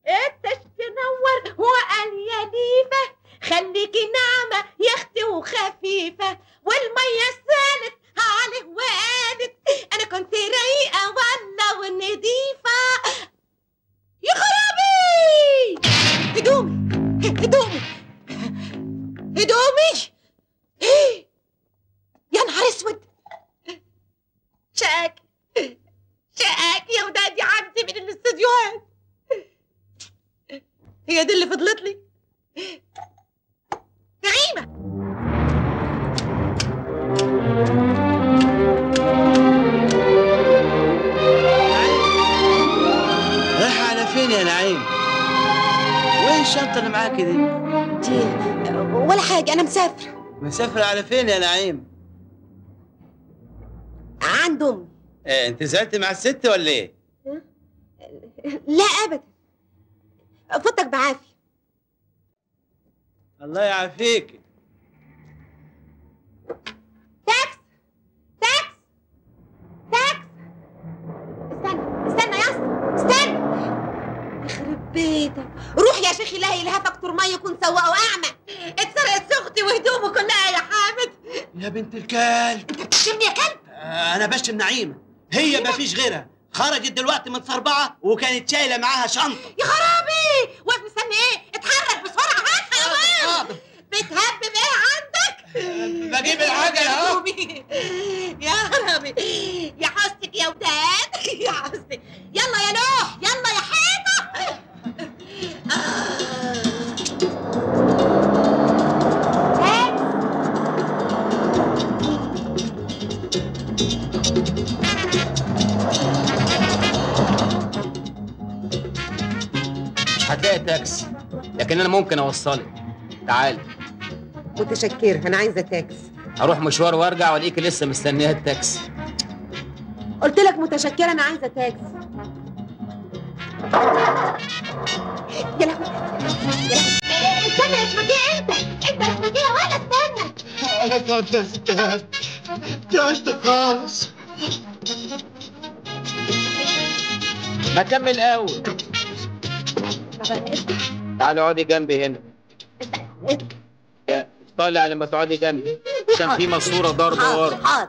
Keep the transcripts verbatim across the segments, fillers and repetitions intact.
التش تنور وقال يا ليفه خليكي ناعمه يا اختي وخفيفه، والميه سالت عليه وقالت انا كنت رايقه والله ونضيفه. يا خرابي هدومي هدومي هدومي ايه يا نهار اسود. شاك شاك يا ودادي عندي من الاستديوهات، هي دي اللي فضلت لي. نعيمه رايحه على فين يا نعيم؟ وين الشنطه اللي معاكي دي؟ دي ولا حاجه، انا مسافره. مسافره على فين يا نعيم؟ عند امي. إيه انت زعلتي مع الست ولا ايه؟ لا ابدا، فوتك بعافيه. الله يعافيك. تاكس تاكس تاكس، استنى استنى يا اسطى استنى، يخرب بيتك. روح يا شيخ الله يلهفك ترمي يكون سواق واعمى. اتسرقت اختي وهدومه كلها يا حامد. يا بنت الكلب انت بتشتمني يا كلب؟ آه انا بشتم نعيمه، هي ما فيش غيرها، خرجت دلوقتي من صربعه وكانت شايله معاها شنطه. يا خرابي واقف مستني ايه؟ اتحرك بسرعه هاتها يا بابا. بتهبب ايه عندك؟ بجيب الحاجه اهو. يا خرابي يا حستك يا وداد يا حستك. يلا يا نوح يلا يا حيطه. مش هتلاقي تاكسي، لكن انا ممكن اوصلك. تعالي. متشكرة، انا عايزه تاكس. هروح مشوار وارجع والاقيكي لسه مستنيه التاكسي. قلت لك متشكرة، انا عايزه تاكس. يا لهوي يا لهوي. استنى يا اسماعيل، انت انت يا اسماعيل ولا استنى. انا اتنفست تعبت خالص. ما كمل اول. تعالي اقعدي جنبي هنا. طالع لما تقعدي جنبي عشان في ماسوره ضربه ورا. حاضر.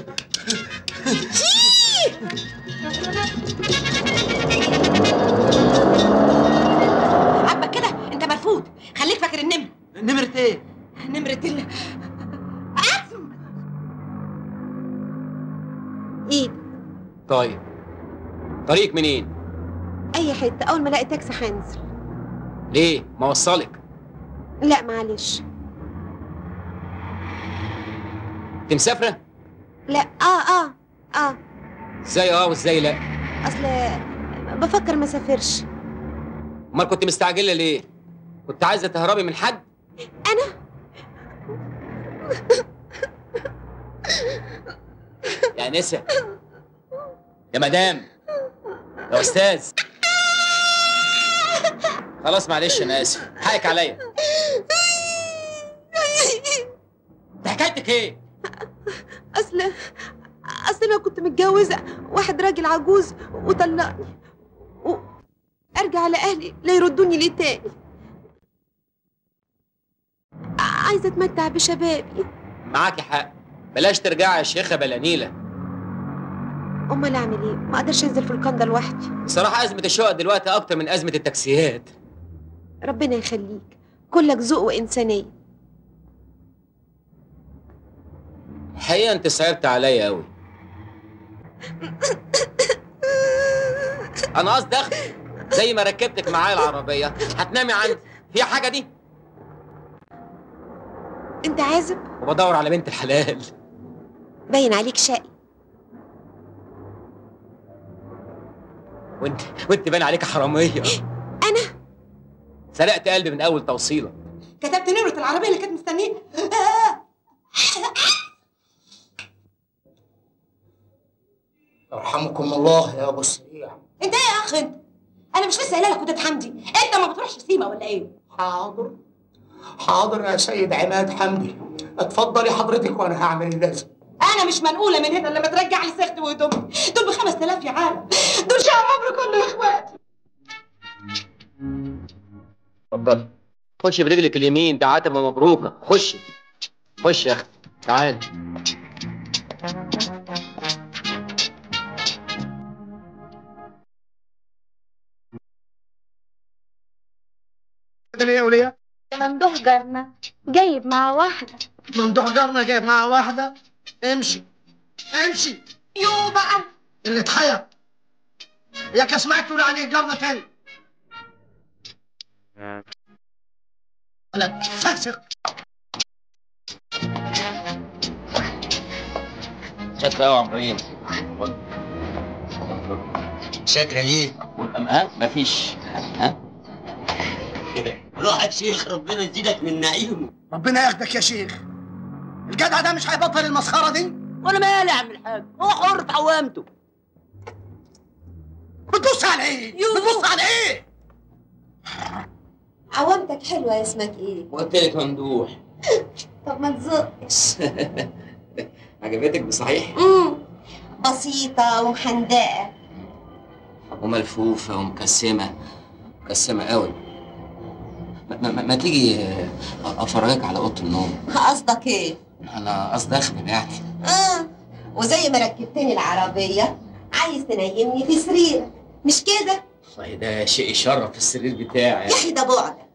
عبك كده انت مرفوض، خليك فاكر النمر. نمرة ايه؟ نمرة ال اسم ايه؟ طيب طريق منين؟ اي حته، اول ما الاقي تاكسي هنزل. ليه؟ ما اوصلك. لا معلش. انت مسافره؟ لا اه اه اه. ازاي اه وازاي لا؟ اصل بفكر ما اسافرش. امال كنت مستعجله ليه؟ كنت عايزه تهربي من حد؟ انا يا انسه، يا مدام، يا استاذ. خلاص معلش انا اسف، حقك عليا. انت حكايتك ايه؟ اصل اصل انا كنت متجوزه واحد راجل عجوز وطلقني، وارجع لاهلي لا يردوني ليه تاني. عايزه اتمتع بشبابي. معاكي حق، بلاش ترجعي يا شيخه بلا نيله. امال اعمل ايه؟ ما اقدرش انزل في الكندا لوحدي. بصراحه ازمه الشقق دلوقتي اكتر من ازمه التاكسيات. ربنا يخليك، كلك ذوق وانسانيه. الحقيقه انت صعبت عليا قوي. انا قصدي اخدك زي ما ركبتك معايا العربيه هتنامي عندي، في حاجه دي؟ انت عازب؟ وبدور على بنت الحلال. باين عليك شقي. وانت وانت باين عليك حراميه. انا سرقت قلبي من اول توصيله. كتبت نمره العربيه اللي كانت مستنيه. يرحمكم الله يا ابو السريع. انت ايه يا اخ انت؟ انا مش لسه قايله لك وداد حمدي، انت ما بتروحش سيما ولا ايه؟ حاضر حاضر يا سيد عماد حمدي، اتفضلي حضرتك وانا هعمل اللازم. انا مش منقوله من هنا لما ترجع لي سيختي وهدومي، دول ب خمس آلاف يا عالم، دول شقى عمري كله يا اخواتي. اتفضل. خش برجلك اليمين، ده عتبه مبروكه. خش خش يا اختي، تعالي. ده ليه يا وليه؟ ممدوح جارنا جايب معاه واحدة. ممدوح جارنا جايب معاه واحدة؟ امشي امشي. يو بقى اللي اتحير. ياك اسمعك تقول عليه جارنا تاني. انا فاسق. شكرا يا عمرين. شكرا ليه؟ ها؟ مفيش. ها؟ روح يا شيخ، ربنا يزيدك من نعيمه. ربنا ياخدك يا شيخ. الجدع ده مش هيبطل المسخره دي؟ وانا مالي يا عم الحاج، هو حر في عوامته. بتبص على ايه؟ بتبص على ايه؟ عوامتك حلوه، اسمك ايه؟ قلت لك ممدوح. طب ما تزقش. عجبتك بصحيح؟ امم بسيطه ومحندقه وملفوفه ومكسمه، مكسمه قوي. ما, ما, ما تيجي افرجك على اوضه النوم. قصدك ايه؟ انا قصدي اخدم يعني. اه وزي ما ركبتني العربيه عايز تنيمني في سريرك، مش كده؟ والله ده شيء يشرف السرير بتاعي. يا اخي ده بعدك.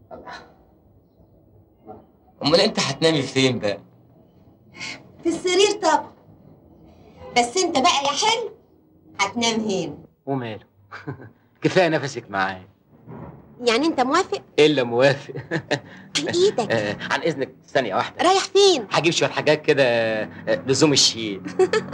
امال انت هتنامي فين بقى؟ في السرير طبعا، بس انت بقى يا حلو هتنام هنا. وماله؟ كفايه نفسك معايا. يعني انت موافق؟ الا موافق. بايدك. آه عن اذنك ثانيه واحده. رايح فين؟ هجيب شويه حاجات كده آه لزوم الشيء.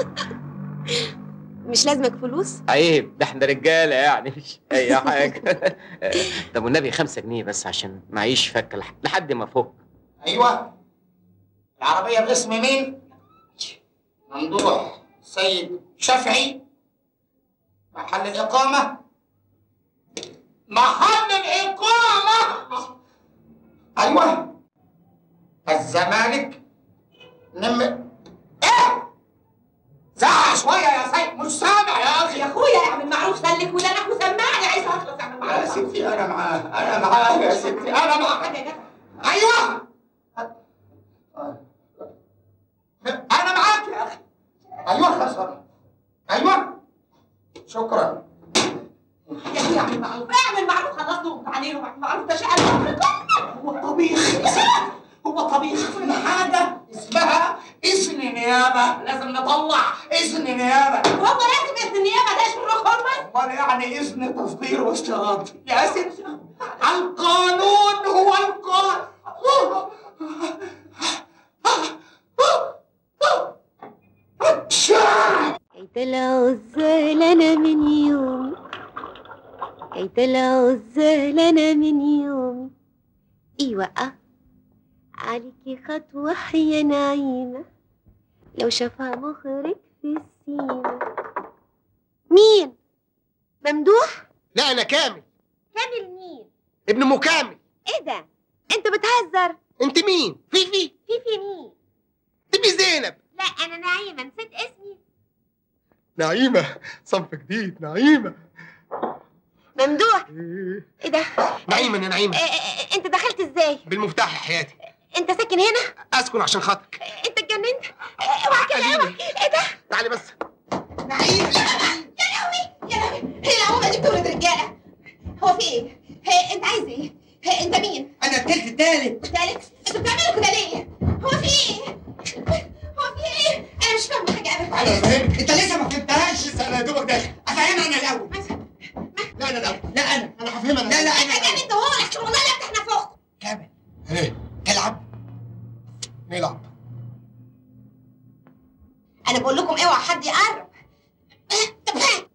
مش لازمك فلوس؟ عيب، ده احنا رجاله يعني، مش اي حاجه. طب والنبي خمسة جنيه بس عشان معيش فك لحد ما فوق. ايوه. العربيه باسم مين؟ ممدوح سيد شافعي. محل الاقامه محل الاقامه ايوه الزمالك. نم ايه؟ زعق شويه يا سيد، مش سامع يا اخي. يا اخويا اعمل معروف، سلك ودانك وسمعني، عايزه اخلص. اعمل معروف يا ستي انا معاه، انا معاه يا ستي، انا معاه. ايوه انا معاك يا اخي. ايوه خسر. ايوه شكرا يا اخويا اعمل معروف، اعمل معروف، خلاص نقطع عليه. اعمل معروف، ده شقه. هو طبيخ. هو طبيخ في حاجه اسمها اذن نيابه، لازم نطلع اذن نيابه. هو لازم اذن نيابه؟ ده شغل حرمه. امال يعني اذن تصدير واستغاثه يا ستي. القانون هو القانون. كي طلعوا الزهلانة من يومي، كي طلعوا الزهلانة من يومي. ايوه اه عليكي خطوة يا نعيمة، لو شافها مخرج في السيما. مين؟ ممدوح؟ لا انا كامل. كامل مين؟ ابن مكامل. ايه ده؟ انت بتهزر؟ انت مين؟ فيفي؟ فيفي مين؟ تبي زينب. لا انا نعيمة، نسيت اسمي. نعيمة، صنف جديد. نعيمة. ممدوح. ايه ايه ده؟ نعيمة يا نعيمة. إيه إيه انت دخلت ازاي؟ بالمفتاح يا حياتي. انت ساكن هنا؟ اسكن عشان خاطرك. انت اتجننت؟ اوعى كده، اوعى. ايه ده؟ تعالي بس. نعيمة. يا لهوي يا لهوي، هي العمومة دي بتولد رجالة. هو في ايه؟ هي انت عايز ايه؟ هي انت مين؟ انا التلت التالت. التالت؟ انتوا بتعملوا كده ليه؟ هو في ايه؟ هو في ايه؟ انا مش فاهمة حاجة ابدا. تعالي افهمك. انت لسه ما فهمتهاش. لسه انا يا دوبك داخل. افهمها انا الاول. لا انا الاول. لا انا انا هفهمها انا. لا لا انت انا اتجننت وهو احسن والله لا احنا فوق. كامل ايه؟ تلعب. نلعب. انا بقول لكم اوعى حد يقرب. طب ها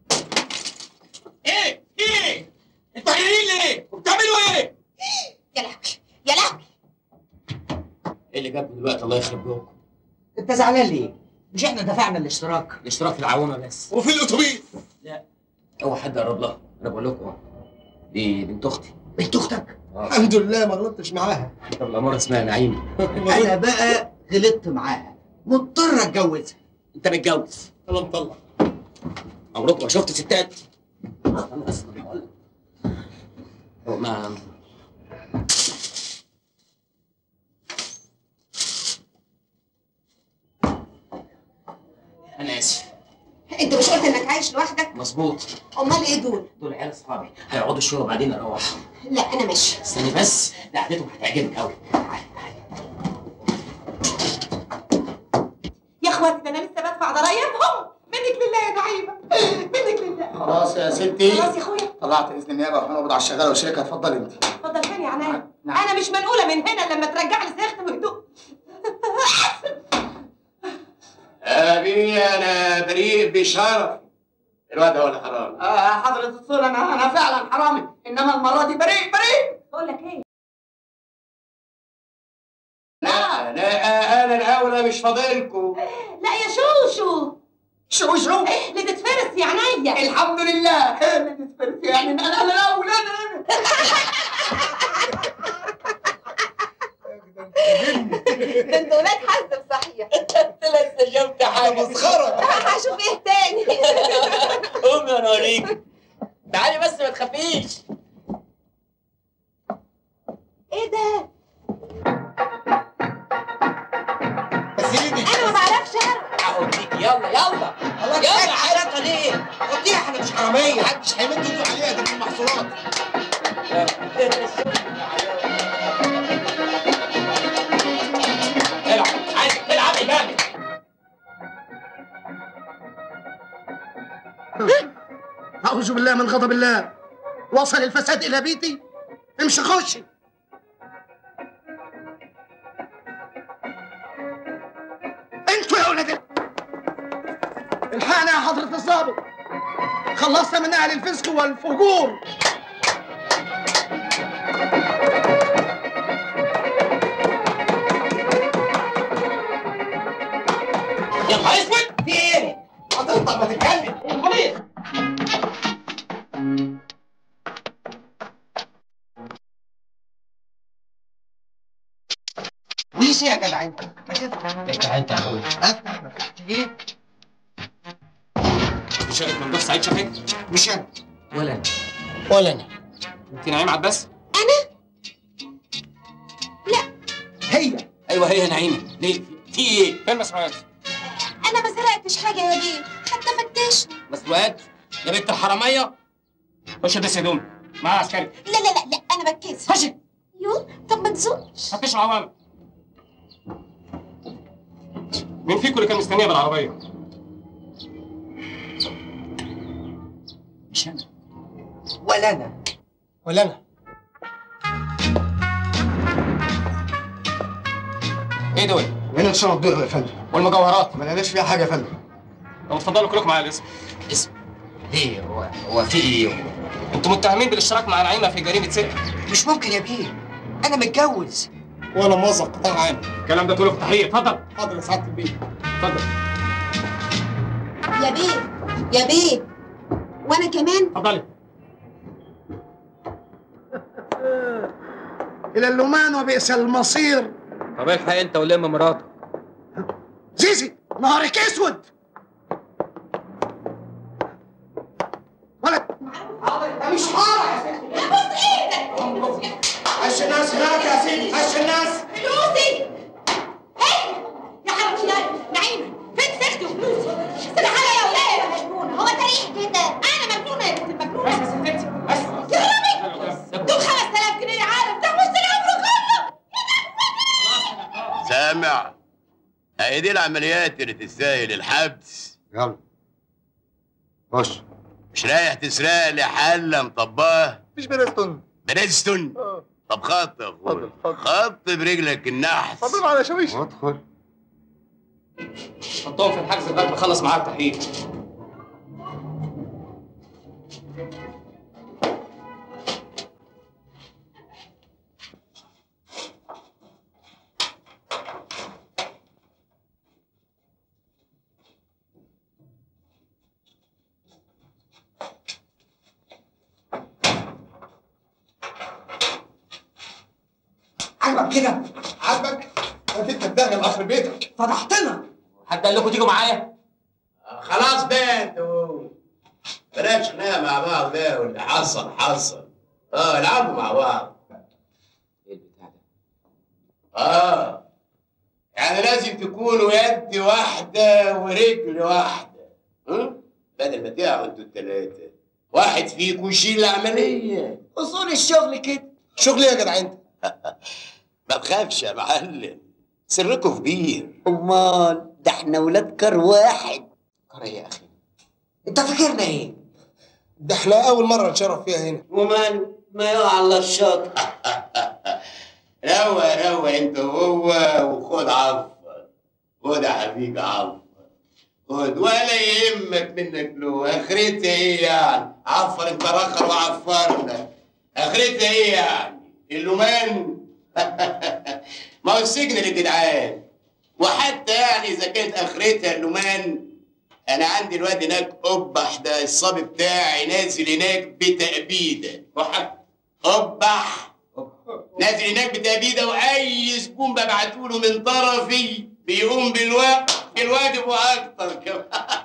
ايه ايه؟ انتوا عيانين ليه؟ وبتعملوا ايه؟ يا لهوي يا لهوي. ايه اللي جابني دلوقتي الله يخرب بيكم؟ انت زعلان ليه؟ مش احنا دفعنا الاشتراك؟ الاشتراك في العوامه بس. وفي الاتوبيس. لا اوعى حد يقرب لها، انا بقول لكم دي بنت اختي. بنت اختك؟ الحمد لله ما غلطتش معاها. طب الاماره اسمها نعيمه. انا بقى غلطت معاها، مضطر اتجوزها. انت متجوز؟ يلا نطلع. عمرك ما شفت ستات؟ انا اصلا بقول لك ما مش قلت انك عايش لوحدك؟ مظبوط. امال ايه دول؟ دول عيال اصحابي هيقعدوا شويه وبعدين اروح. لا انا ماشي. استني بس، ده قعدتهم هتعجبك قوي. يا اخواتي ده انا لسه بدفع ضرايبهم. منك لله يا نعيمه، منك لله. خلاص يا ستي، خلاص يا اخويا، طلعت اذن النيابه وهنقبض على الشغاله والشركه. اتفضلي انت. اتفضل فين يا عناية؟ انا مش منقوله من هنا لما ترجع لي صيغتي وهدوء. أبي أنا بريء بشرف. الواد هو اللي حرام. آه حضرة الصورة، أنا أنا فعلا حرامي، إنما المرة دي بريء بريء. بقول لك إيه؟ لا لا أنا الأولى مش فاضلكم. لا يا شوشو. شوشو؟ اللي تتفرس يا عينيا. الحمد لله اللي تتفرس يعني أنا أنا الأولى أنا. ده انت ولاد حزم صحيح. انت لا استجبت حاجه. مسخره. هشوف ايه تاني. قومي وانا اوريك. تعالي بس ما تخافيش. ايه ده؟ يا سيدي انا ما بعرفش ارقص. اوريك. يلا يلا يلا حركه ليه؟ قضيها، احنا مش حراميه، محدش هيمد ايده عليها، دي من المحصولات. العب، عايز تلعب امامي. أعوذ بالله من غضب الله. وصل الفساد إلى بيتي. امشي خشي. انتوا يا ولاد الحقنا يا حضرة الضابط. خلصنا من أهل الفسق والفجور. يا نهار اسود، في ايه؟ هتنطق ما تتكلم. البوليس. بوليس يا جدع انت؟ افتح انت يا اخويا. افتح ما فتحتش ليه؟ شقة ممدوح سعيد شافك؟ مش انا. ولا انا. ولا انا. انت نعيم عباس؟ انا؟ لا. هي. ايوه هي نعيمه. ليه؟ في ايه؟ فين مسروقات؟ انا ما سرقتش حاجه يا بيه، حتى فتشت. مسروقات؟ يا بنت الحراميه. خش البس هدومي معاها عسكري. لا لا لا لا انا بتكسف. خشي. يو طب ما تزقش. فتش العوامل. مين فيكم اللي كان مستنيه بالعربيه؟ مش انا. ولا انا. ولا انا. ايه دول؟ هنا شنط بيضة يا فندم. والمجوهرات؟ ما لقيناش فيها حاجة يا فندم. طب اتفضلوا كلكم معايا الاسم. اسم؟ ليه؟ هو هو في ايه؟ انتوا متهمين بالاشتراك مع نعيمه في جريمه سرقه. مش ممكن يا بيه، أنا متجوز. وأنا موظف قطاع عام. الكلام ده تقوله في التحقيق. اتفضل. حاضر يا سعادة البيه. اتفضل. يا بيه يا بيه وانا كمان. اتفضلي. إلى اللمان وبئس المصير. طب الحق انت ولم مراتك. زيزي نهارك اسود. ولد ده مش حارة يا سيدي. بص ايدك. هش الناس هناك يا سيدي، هش الناس. فلوسي. ايه يا حرامي يا نعيمه، فين سيختي وفلوسي؟ استنى يا ولاد يا مجنونه. هو انت ليه كده؟ انا مجنونه يا بنت المجنونه. بس يا ستي بس. يا ربي دول خمس آلاف جنيه يا عالم، ده وسط العمر كله. سامع؟ هي دي العمليات اللي تستاهل الحبس. يلا خش. مش رايح تسرق لي حله مطباه؟ مش بريستون. بريستون؟ اه طب خط يا اخويا. اتفضل، اتفضل. خط برجلك النحس. اتفضل على شاويش. ادخل. حطهم في الحجز لغايه ما اخلص معاك التحقيق. عاجبك كده؟ عاجبك؟ انت بتدهن لاخر بيتك، فضحتنا. حد قال لكم تيجوا معايا؟ خلاص بقى انتوا بلاش خناقه مع بعض بقى، واللي حصل حصل. اه العبوا مع بعض. ايه البتاع ده؟ اه يعني لازم تكونوا يد واحده ورجل واحده. ها؟ بدل ما تقعوا انتوا التلاتة واحد فيكم يشيل العملية. اصول الشغل كده. شغل ايه يا جدع انت؟ ما تخافش يا معلم، سركم كبير. امال ده احنا ولاد كار واحد. كار ايه يا اخي؟ انت فاكرنا ايه؟ ده احنا اول مره نشرف فيها هنا. وماله؟ ما يقع على الشاطئ. روق روق انت وهو وخد عفو. خد يا حبيبي عفو. خد ولا يهمك منك له. اخرتها ايه يعني؟ عفر انت رخر وعفرنا. اخرتها ايه يعني؟ اللومان؟ ما هو السجن للجدعان. وحتى يعني اذا كانت اخرتها اللومان، انا عندي الواد هناك قبح ده الصبي بتاعي نازل هناك بتأبيده. قبح نازل هناك بتأبيده، واي زبون ببعتوله من طرفي بيقوم بالواجب بالواجب واكتر كمان.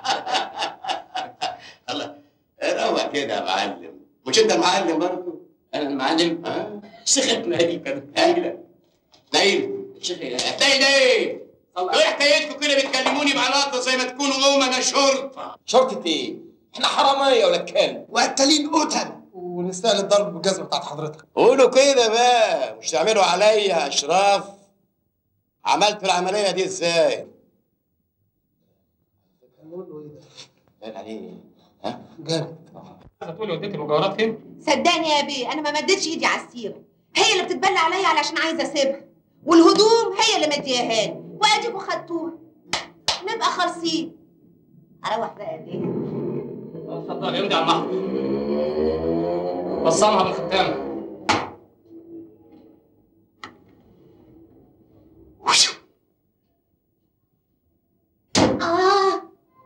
الله روق كده يا معلم. مش انت المعلم برضه؟ انا المعلم. ها؟ شيخ نايل كده. نايل نايل شيخ نايل ايه؟ ايه حكايتكم كده بتكلموني بعلاقه زي ما تكونوا امنا شرطه؟ شرطة ايه؟ احنا حرامية ولا كلب؟ وقتالين قتل ونستاهل الضرب بالجزمه بتاعت حضرتك. قولوا كده بقى، مش تعملوا عليا اشراف. عملتوا العمليه دي ازاي؟ هنقول له ايه ده؟ قال عليه ها؟ جامد. هتقولي وديتي المجوهرات فين؟ صدقني يا بيه انا ما مدتش ايدي على السيره، هي اللي بتتبلى عليا علشان عايزه اسيبها، والهدوم هي اللي مدياها لي، واديكوا خدتوها. نبقى خالصين. اروح بقى يا بيه. اتفضلي امضي على المحضر. بصمها بالختامة. اه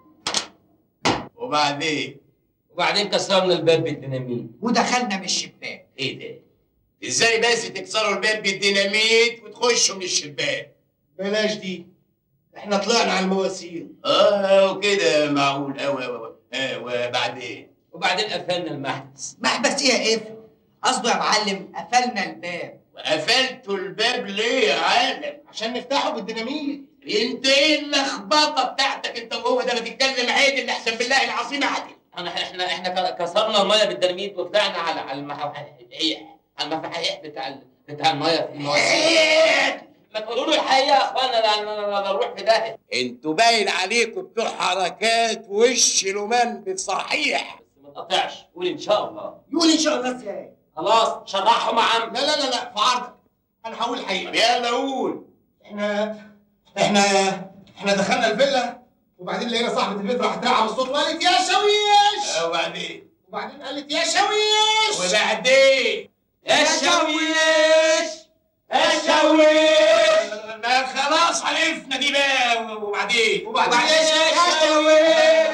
وبعدين؟ وبعدين كسرنا الباب بالديناميت ودخلنا من الشباك. ايه ده؟ ازاي بس تكسروا الباب بالديناميت وتخشوا من الشباك؟ بلاش دي، احنا طلعنا على المواسير. اه وكده معقول قوي قوي. اه وبعدين؟ وبعدين قفلنا المحبس. محبس ايه يا قفل؟ قصده يا معلم قفلنا الباب. وقفلتوا الباب ليه يا عالم؟ عشان نفتحه بالديناميت. انت ايه اللخبطه بتاعتك انت وهو ده؟ ما تتكلم عادل اللي احسن بالله العظيم عادل. احنا احنا احنا كسرنا الميه بالديناميت وطلعنا على على المفاحيح على المفاحيح بتاع ال... بتاع الميه في المواسير. ما تقولوا له الحقيقه يا اخوانا، انا نروح في داهيه. انتوا باين عليكم بتوع حركات وش لومان بالصحيح. بس ما تقطعش، قول ان شاء الله. يقول ان شاء الله ازاي؟ خلاص شرحهم يا عم. لا لا لا لا في عرضك. انا هقول الحقيقه. طب يلا قول. احنا احنا احنا دخلنا الفيلا وبعدين لقينا صاحبه البيت راحت رايحه بالصوت وقالت يا شويش. وبعدين؟ وبعدين قالت يا شويش. وبعدين؟ يا شويش يا شويش. ما خلاص عرفنا دي بقى. وبعدين؟ وبعدين يا شويش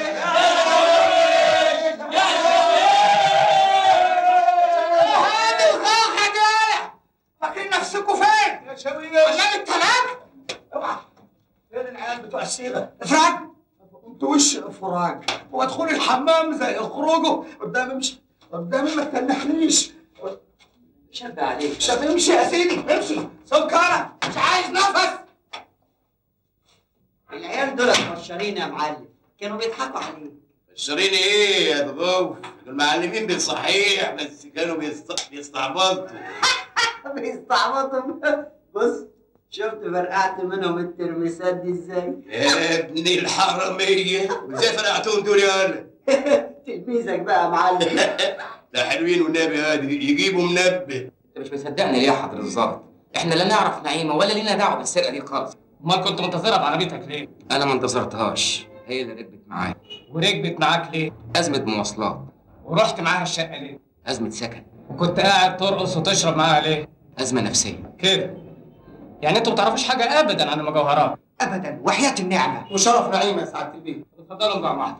يا هذه الغاحة دي فاكرين نفسكم فين؟ يا شويش. عشان التلاجة؟ اوعى. فين العيال بتوع السيره؟ افراج؟ انتوا وش افراج وادخلوا الحمام زي اخرجوا قدامي. مش قدامي ما تنحنيش. شد عليك. مش هتمشي يا سيدي. امشي سكرة. مش عايز نفس. العيال دول مقشرين يا معلم، كانوا بيضحكوا عليك. مقشرين ايه يا ضغوف؟ المعلمين بالصحيح بس كانوا بيست... بيستعبطوا. بيستعبطوا. بص شفت فرقعت منهم الترميسات دي ازاي؟ يا ابن الحرامية، وازاي فرقعتهم دول يا ولد؟ تلميذك بقى يا معلم. لا حلوين والنبي هادي يجيبوا منبه. انت مش مصدقني ليه يا حضرة الظابط؟ احنا لا نعرف نعيمه ولا لينا دعوه بالسرقه دي خالص. امال كنت منتظرها بعربيتك ليه؟ انا ما انتظرتهاش، هي اللي ركبت معايا. وركبت معاك ليه؟ ازمه مواصلات. ورحت معاها الشقه ليه؟ ازمه سكن. وكنت قاعد ترقص وتشرب معاها ليه؟ ازمه نفسيه. كده يعني انتوا ما تعرفوش حاجه ابدا عن المجوهرات. ابدا وحياة النعمة. وشرف نعيمه يا سعاده البيت. اتفضلوا مع بعض.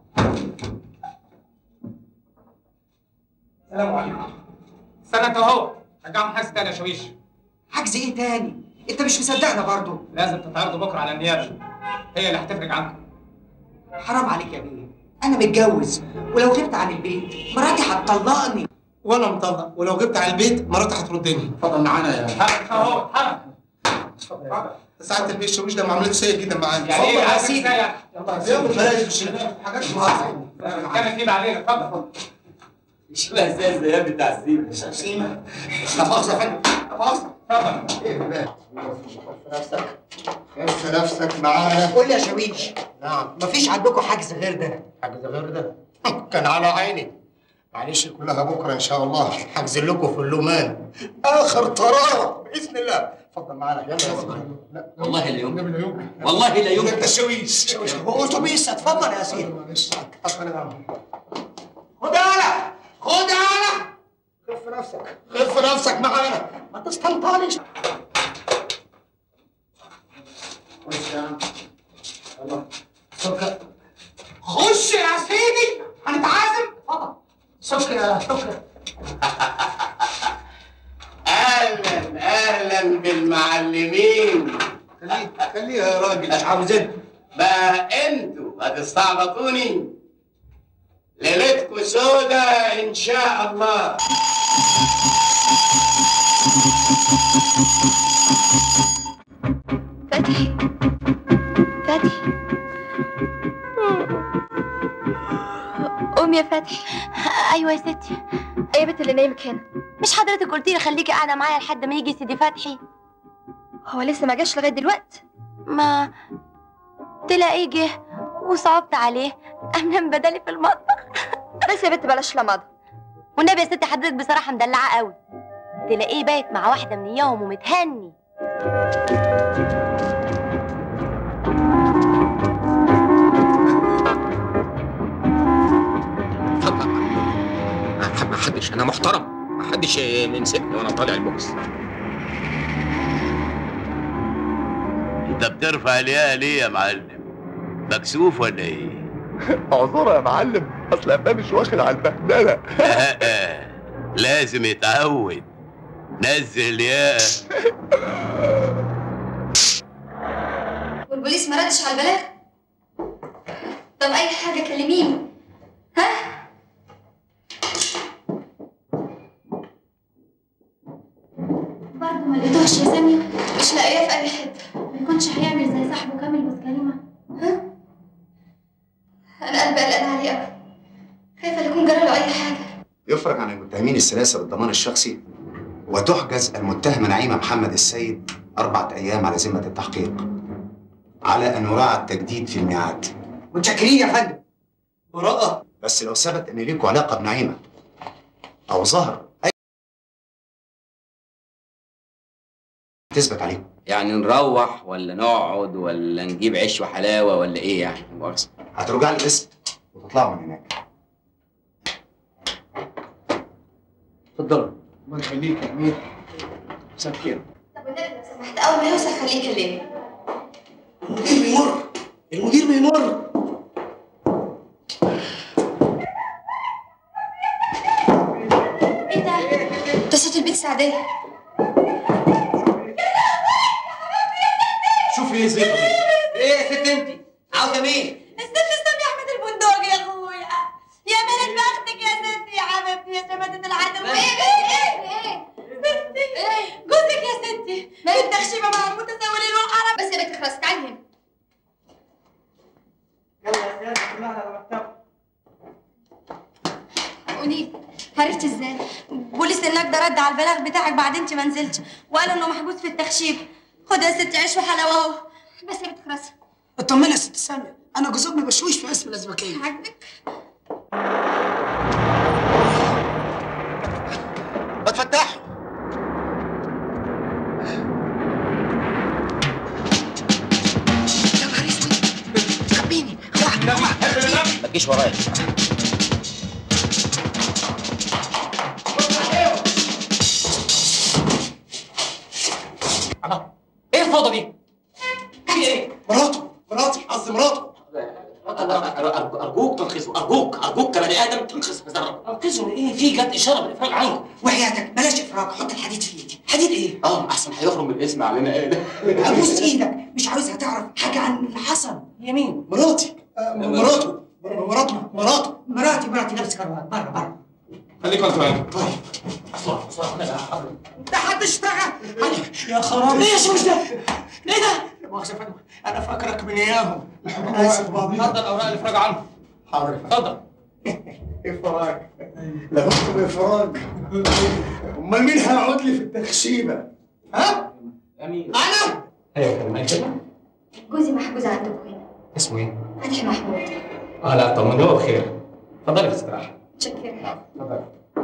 السلام عليكم. استنى انت وهو، رجعهم حجز تاني يا شويش. حجز ايه تاني؟ انت مش مصدقنا برضه. لازم تتعرضوا بكره على النيابه، هي اللي هتفرج عنكم. حرام عليك يا بيه، انا متجوز ولو غبت عن البيت مراتي هتطلقني. وانا مطلق ولو غبت على البيت مراتي هتردني. اتفضل معانا يا اهو حرام. ساعة البيه الشاويش ده معاملته سيء جدا معانا. يعني ايه يا سيدي؟ يلا يا سيدي بلاش حاجات معانا. نتكلم فيه بعدين، اتفضل. شبه زي الزياد بتاع السيما. سيما لا مؤاخذة يا فندم، لا مؤاخذة. اتفضل. ايه بقى؟ خف نفسك. خف نفسك معانا. قول لي يا شاويش. نعم. مفيش عندكم حجز غير ده؟ حجز غير ده؟ كان على عيني. معلش كلها بكره ان شاء الله حجز لكم في اللومان. اخر طراوه باذن الله. اتفضل معانا. يلا يا سيدي. لا والله لا يمكن. لا يمكن. والله لا يمكن. انت الشاويش. شاويش. هو اتوبيس. اتفضل يا سيدي. معلش. اتفضل يا عم. خد على خد على. خف نفسك. خف نفسك معانا. ما تستنطعنيش. خش يا عم. يلا. سكر. خش يا سيدي. هنتعازم. اتفضل. سكر يا سكر. اهلا اهلا بالمعلمين. خليه خليها يا راجل مش عاوزين. بقى انتوا هتستعبطوني؟ ليلتكم سودة ان شاء الله. فتحي فتحي قوم يا فتحي. ايوه يا ستي. ايه يا بنت اللي نايمك هنا؟ مش حضرتك قلتي لي خليكي قاعده معايا لحد ما يجي سيدي فتحي؟ هو لسه ما جاش لغايه دلوقتي؟ ما تلاقيه جه وصعبت عليه قام نام بدالي في المطبخ. بس يا بنت بلاش لمضه. والنبي يا ستي حضرتك بصراحه مدلعه قوي. تلاقيه بايت مع واحده من اياهم ومتهني. ما حدش، انا محترم، ما حدش يمسكني وانا طالع البوكس. انت بترفع الياقة ليه يا معلم؟ مكسوف ولا ايه؟ اعذرها يا معلم، اصل ابا مش واخد على البهدله. لا لازم يتعود. نزل الياقة. والبوليس ما ردش على البلاغ؟ طب اي حاجه كلميني. ها؟ برضه ما لقيتوش يا ساميه. مش لاقيه في اي حته. ما يكونش هيعمل زي صاحبه كامل بوسكريمه. ها؟ انا قلبي قلقان عليه قوي. خايفه يكون جرى له اي حاجه. يفرج عن المتهمين الثلاثه بالضمان الشخصي، وتحجز المتهمه نعيمه محمد السيد اربعه ايام على ذمه التحقيق، على ان يراعى التجديد في الميعاد. متشكرين يا فندم. براءه. بس لو ثبت ان ليكوا علاقه بنعيمه او ظهر اي تثبت عليكم. يعني نروح ولا نقعد ولا نجيب عيش وحلاوه ولا ايه يعني؟ مؤاخذه. هترجعوا القسم وتطلعوا من هناك. اتفضلوا. الله يخليك يا امير. مساء الخير. طب والنبي لو سمحت اول ما يوصل خليه يكلمني. المدير بيمر. المدير بيمر. ايه ده؟ ده صوت البيت سعديه. شوفي ايه زيطه دي؟ ايه يا ست انت؟ عاوزه مين؟ الست سامي احمد البندقي يا اخويا. يا مالك بختك يا ستي يا حبيبتي يا شباتة العسل. ايه ايه ايه ستي ايه جوزك يا ستي في التخشيبه مع المتسولين والحرم. بس يا بنت خلاص تعالي هنا. يلا يا سيادة كلها على المكتب. قولي عرفتي ازاي؟ بوليس النجدة رد على البلاغ بتاعك بعد انت ما نزلتش وقال انه محجوز في التخشيب. خد يا ستي عيش وحلاوه اهو. بس يا بنت خلاص. اطمني يا ست سامية، انا جوز امي بشويش في اسم الازبكيه. عاجبك؟ ما تفتحوا. يا نهار اسود. خبيني. واحد واحد. ما تجيش ورايا. ايه الفوضى دي؟ في ايه؟ مراته مراتي قصدي مراته. ارجوك تنقذوا، ارجوك ارجوك كبني ادم تنقذ بزرع. انقذوا ايه؟ في جت اشاره بالافراج عنكم. وحياتك بلاش افراج، حط الحديد في ايدي. حديد ايه؟ اه احسن هيخرج من الاسم علينا ايه؟ ابوس ايدك، مش عاوزها تعرف حاجه عن اللي حصل. هي مين؟ مراتي. آه مراته مراته مراته مراتي مراتي لابسه كروات. بره بره. خليكم انتوا هنا. طيب. ده حد اشتغل. يا خرابي. ايه يا شوش ده؟ ايه ده؟ لا مؤاخذة يا فندم، أنا فاكرك من إياهم. أنا آسف بعضي. اتفضل الأوراق اللي في عنها. حاضر يا فندم. اتفضل. إفراج. لا هو إفراج. أمال مين هيقعد لي في التخشيبة؟ ها؟ أمين. أنا؟ أيوه كده. جوزي محجوز عندكم هنا. اسمه إيه؟ فتحي محمود. اه لا طمني هو بخير. اتفضلي في استراحة. متشكرة. اتفضل.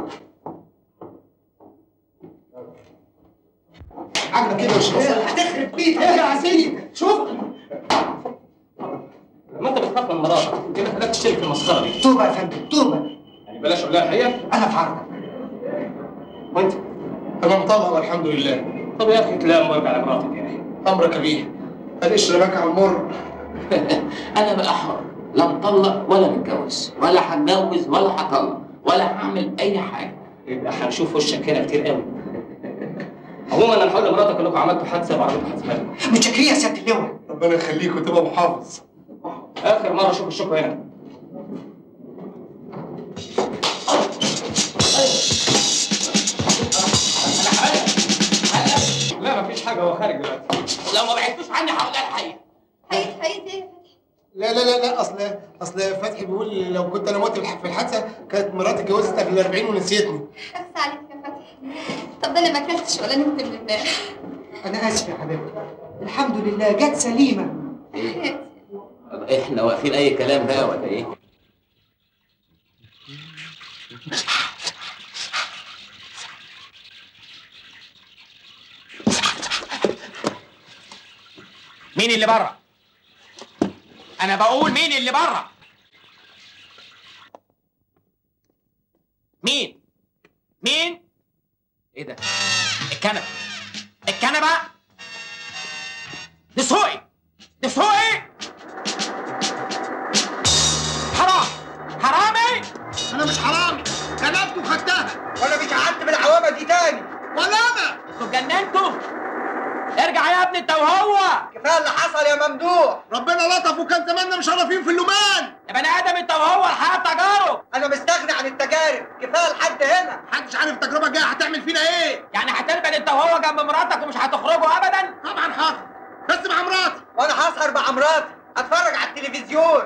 عجبك كده وش هتخرب بيتك يا سيدي. شوف لما انت بتخاف من مراتك انت ما خلاك تشترك في المسخره دي. توبه يا فندم توبه. يعني بلاش اقول لها الحقيقه. انا في عرضك. وانت؟ انا مطلق والحمد لله. طب يا اخي تلام وارجع على مراتك يا اخي. امرك بيه. معلش رماك على المر. انا بقى حر لا مطلق ولا متجوز ولا هتجوز ولا هطلق ولا هعمل اي حاجه. يبقى هنشوف وشك هنا كتير قوي. عموما انا هقول لمراتك انكم عملتوا حادثه وعملتوا حادثه لكم. متشكرين يا سياده اللواء. ربنا يخليك وتبقى محافظ. اخر مره اشوف الشكوى هنا. لا مفيش حاجه هو خارج دلوقتي. لو ما بعدتوش عني هقول لها الحقيقه. حقيقة حقيقة ايه يا فتحي؟ لا لا لا لا اصل اصل فتحي بيقول لو كنت انا موت في الحادثه كانت مراتي اتجوزت قبل الأربعين ونسيتني. اخس عليك يا فتحي. طب ده انا ما اكلتش ولا نمت من امبارح. انا اسف يا حبيبتي. الحمد لله جت سليمه. ايه؟ احنا واقفين اي كلام بقى ولا ايه؟ مين اللي بره؟ أنا بقول مين اللي بره؟ مين؟ مين؟ إيه ده؟ الكنبة الكنبة دسوقي دسوقي حرام حرامي. انا مش حرامي، كنبت وخدتها وانا مش قعدت بالعوامه دي تاني ولا انا. انتوا اتجننتوا؟ ارجع يا ابني انت وهو. كفايه اللي حصل يا ممدوح. ربنا لطف وكان زماننا مش عارفين في اللومان. يا بني ادم انت وهو الحياه تجارب. انا مستغني عن التجارب، كفايه لحد هنا. محدش عارف التجربه الجايه هتعمل فينا ايه. يعني هتربد انت وهو جنب مراتك ومش هتخرجوا ابدا؟ طبعا هخرج بس مع مراتي. وانا هسهر مع مراتي اتفرج على التلفزيون.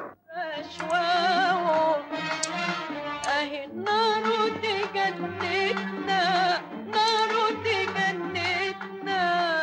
اهي النار تجنتنا نار تجنتنا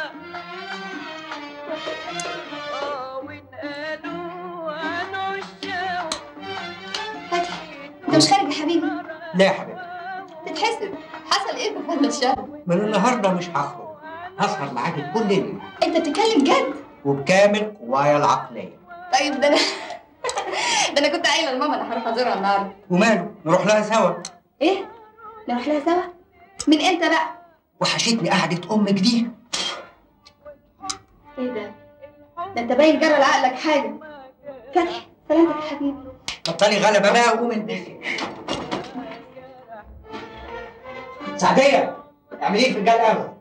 اه ونقالوا عن عشاق. فتحي انت مش خارج يا حبيبي؟ لا يا حبيبي. تتحسب حصل ايه بفضل الشهر؟ من النهارده مش هخرج، هسهر معاكي كل ليله. انت بتتكلم جد؟ وبكامل قوايا العقليه. طيب ده انا ده انا كنت قايله لماما انا هروح ازورها النهارده. وماله؟ نروح لها سوا. ايه؟ نروح لها سوا؟ من امتى بقى؟ وحشتني قعده امك دي. ايه ده؟ ده انت باين جرى لعقلك حاجه. فتحي سلامتك يا حبيبي. بطلي غلبه بقى وقوم البسي. سعديه اعملي ايه فنجان قهوه؟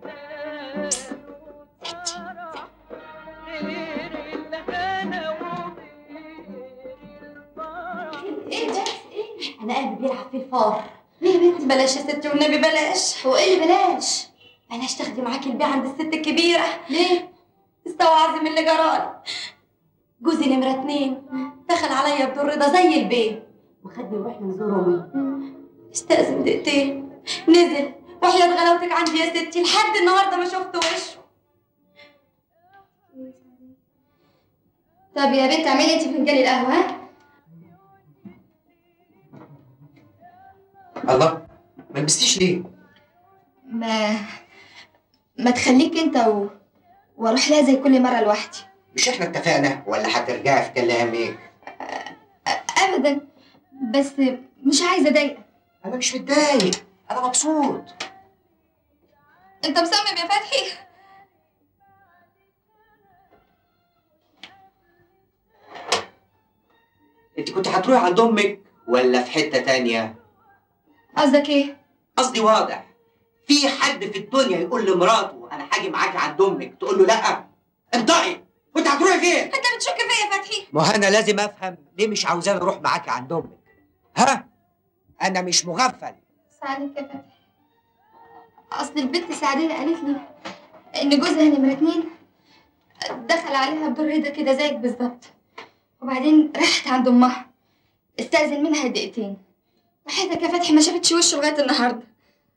ايه ده؟ ايه؟ انا قلبي بيلعب في الفار. ليه يا بنتي؟ بلاش يا ستي والنبي بلاش. هو ايه اللي بلاش؟ بلاش تاخدي معاكي البيع عند الست الكبيره. ليه؟ استوعظي من اللي جرالي. جوزي نمره اتنين دخل عليا بدون رضا زي البيه وخدني نروح نزور امي. استأذن دقيقتين نزل وحياة غلاوتك عندي يا ستي لحد النهارده ما شفت وشه. طب يا بنت اعملي انت فنجان القهوه. ها؟ الله ما لبستيش ليه؟ ما ما تخليك انت و... واروح لها زي كل مره لوحدي. مش احنا اتفقنا ولا هترجعي في كلامك؟ ابدا بس مش عايزه اضايقك. انا مش متضايق انا مبسوط. انت مصمم يا فتحي؟ انت كنت هتروحي عند امك ولا في حته تانية؟ قصدك ايه؟ قصدي واضح. في حد في الدنيا يقول لمراته انا هاجي معاكي عند امك تقول له لا؟ انطقي وانت هتروحي فين؟ انت بتشك فيا يا فتحي؟ ما هو انا لازم افهم ليه مش عاوزاني اروح معاكي عند امك. ها؟ انا مش مغفل. سعدك يا فتحي. اصل البنت سعديه قالت لي ان جوزها نمره اتنين دخل عليها بدور رضا كده زيك بالظبط، وبعدين راحت عند امها استأذن منها دقيقتين، وحياتك يا فتحي ما شافتش وشه لغايه النهارده.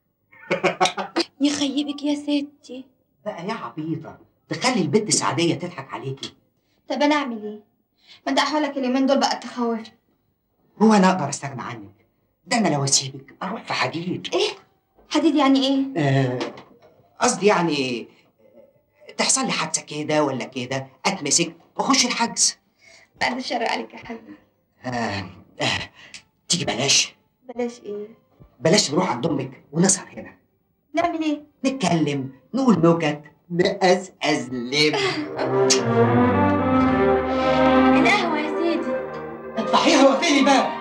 يخيبك يا ستي. بقى يا عبيطه تخلي البت سعديه تضحك عليكي. طب انا اعمل ايه؟ ما انت احوالك اليومين دول بقى تخوفني. هو انا اقدر استغنى عنك؟ ده انا لو اسيبك اروح في حديد. ايه؟ حديد يعني ايه؟ آه، قصدي يعني تحصل لي حادثه كده ولا كده اتمسك واخش الحجز. بعد الشر عليك يا حبيبي. آه آه تيجي بلاش. بلاش ايه؟ بلاش نروح عند امك ونسهر هنا. نعمل ايه؟ نتكلم، نقول نكت، نقزقز لب. القهوه يا سيدي. افتحيها واقفلي الباب.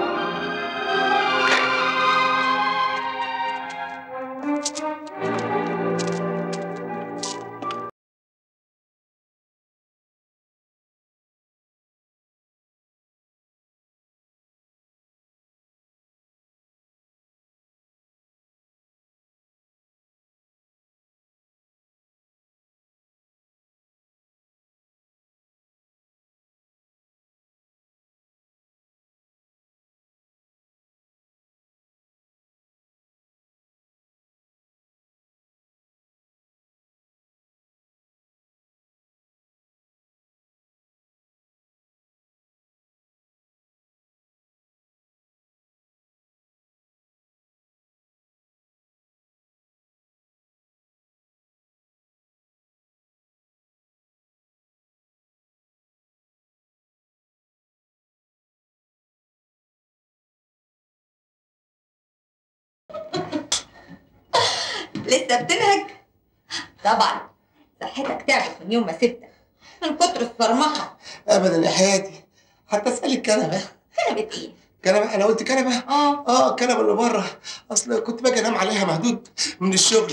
لسه بتنهج؟ طبعا صحتك تعبت من يوم ما سبتك من كتر الصرمخه. ابدا يا حياتي، حتى اسالك كنبه. كنبه ايه؟ كنبه؟ انا قلت كنبه؟ اه اه الكنبه اللي بره، اصل كنت باجي انام عليها مهدود من الشغل.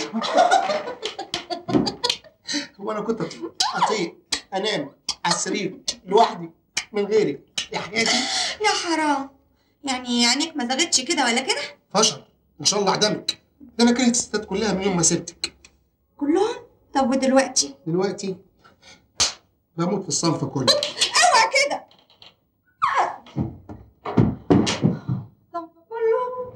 هو انا كنت اطيق انام على السرير لوحدي من غيرك يا حياتي؟ يا حرام، يعني عينيك ما زغتش كده ولا كده؟ فشل ان شاء الله اعدمك. ده انا كرهت الستات كلها من يوم ما سبتك. كلهم؟ طب ودلوقتي؟ دلوقتي بموت في الصنف كله. اوعى كده. الصنف كله؟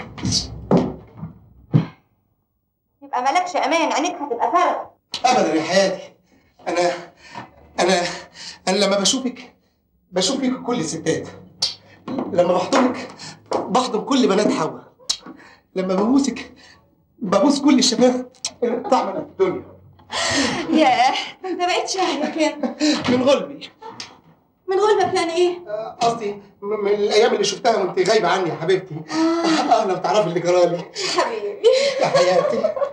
يبقى مالكش امان، عينيك هتبقى فارغه. ابدا يا حياتي، انا انا انا لما بشوفك بشوف فيك كل الستات، لما بحضنك بحضن كل بنات حواء، لما ببوسك ببوس كل الشباب اللي بتعمل في الدنيا. ياه، انت بقيت شهرك كده. من غلبي. من غلبك يعني ايه؟ قصدي من الايام اللي شفتها وانت غايبه عني يا حبيبتي. اه لو تعرفي اللي جرالي. حبيبي يا حياتي.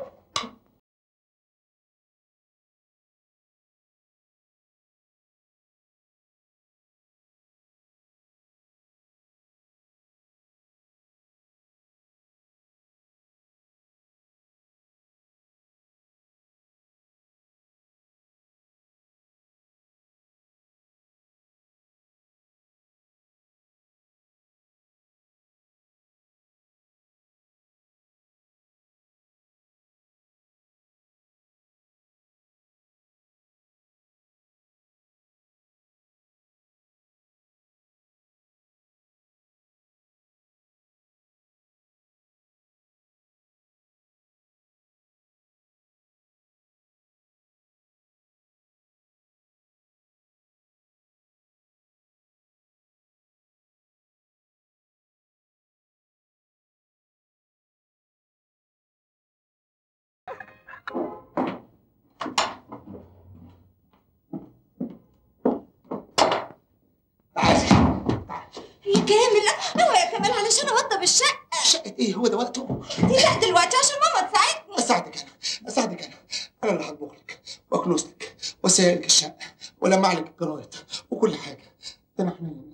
يا كامل، اوعى يا كامل علشان اوضب الشقه. شقه ايه؟ هو ده وقته؟ لا دلوقتي عشان ماما تساعدني. اساعدك انا، اساعدك انا، انا اللي هطبخ لك واكنس لك واسيق لك الشقه والمع لك الجرايد وكل حاجه. ده انا حنين.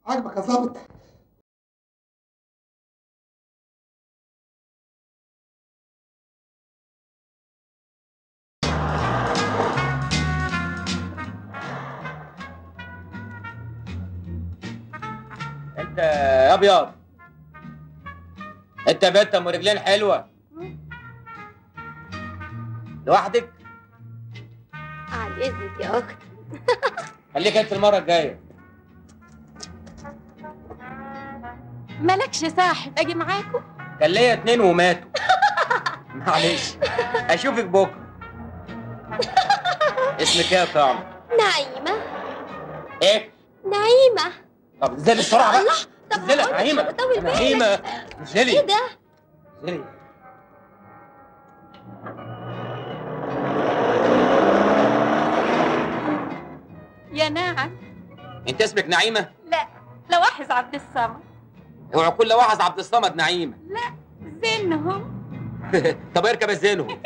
عاجبك يا ظابط؟ انت يا ابيض، انت بنت ام رجلين حلوه لوحدك؟ على اذنك يا اختي. خليك انت المره الجايه. مالكش صاحب اجي معاكم؟ كان ليا اتنين وماتوا. معلش اشوفك بكره. اسمك ايه يا طعم؟ نعيمه. ايه؟ نعيمه. طب انزلي بسرعه بقى. الله، طب انزلي هقول لك نعيمه. طول بالك. نعيمه انزلي. ايه ده؟ انزلي. يا نعم. انت اسمك نعيمه؟ لا، لواحظ عبد الصمد. اوعى كل لواحظ عبد الصمد نعيمه. لا، زينهم. طب اركب الزينهم.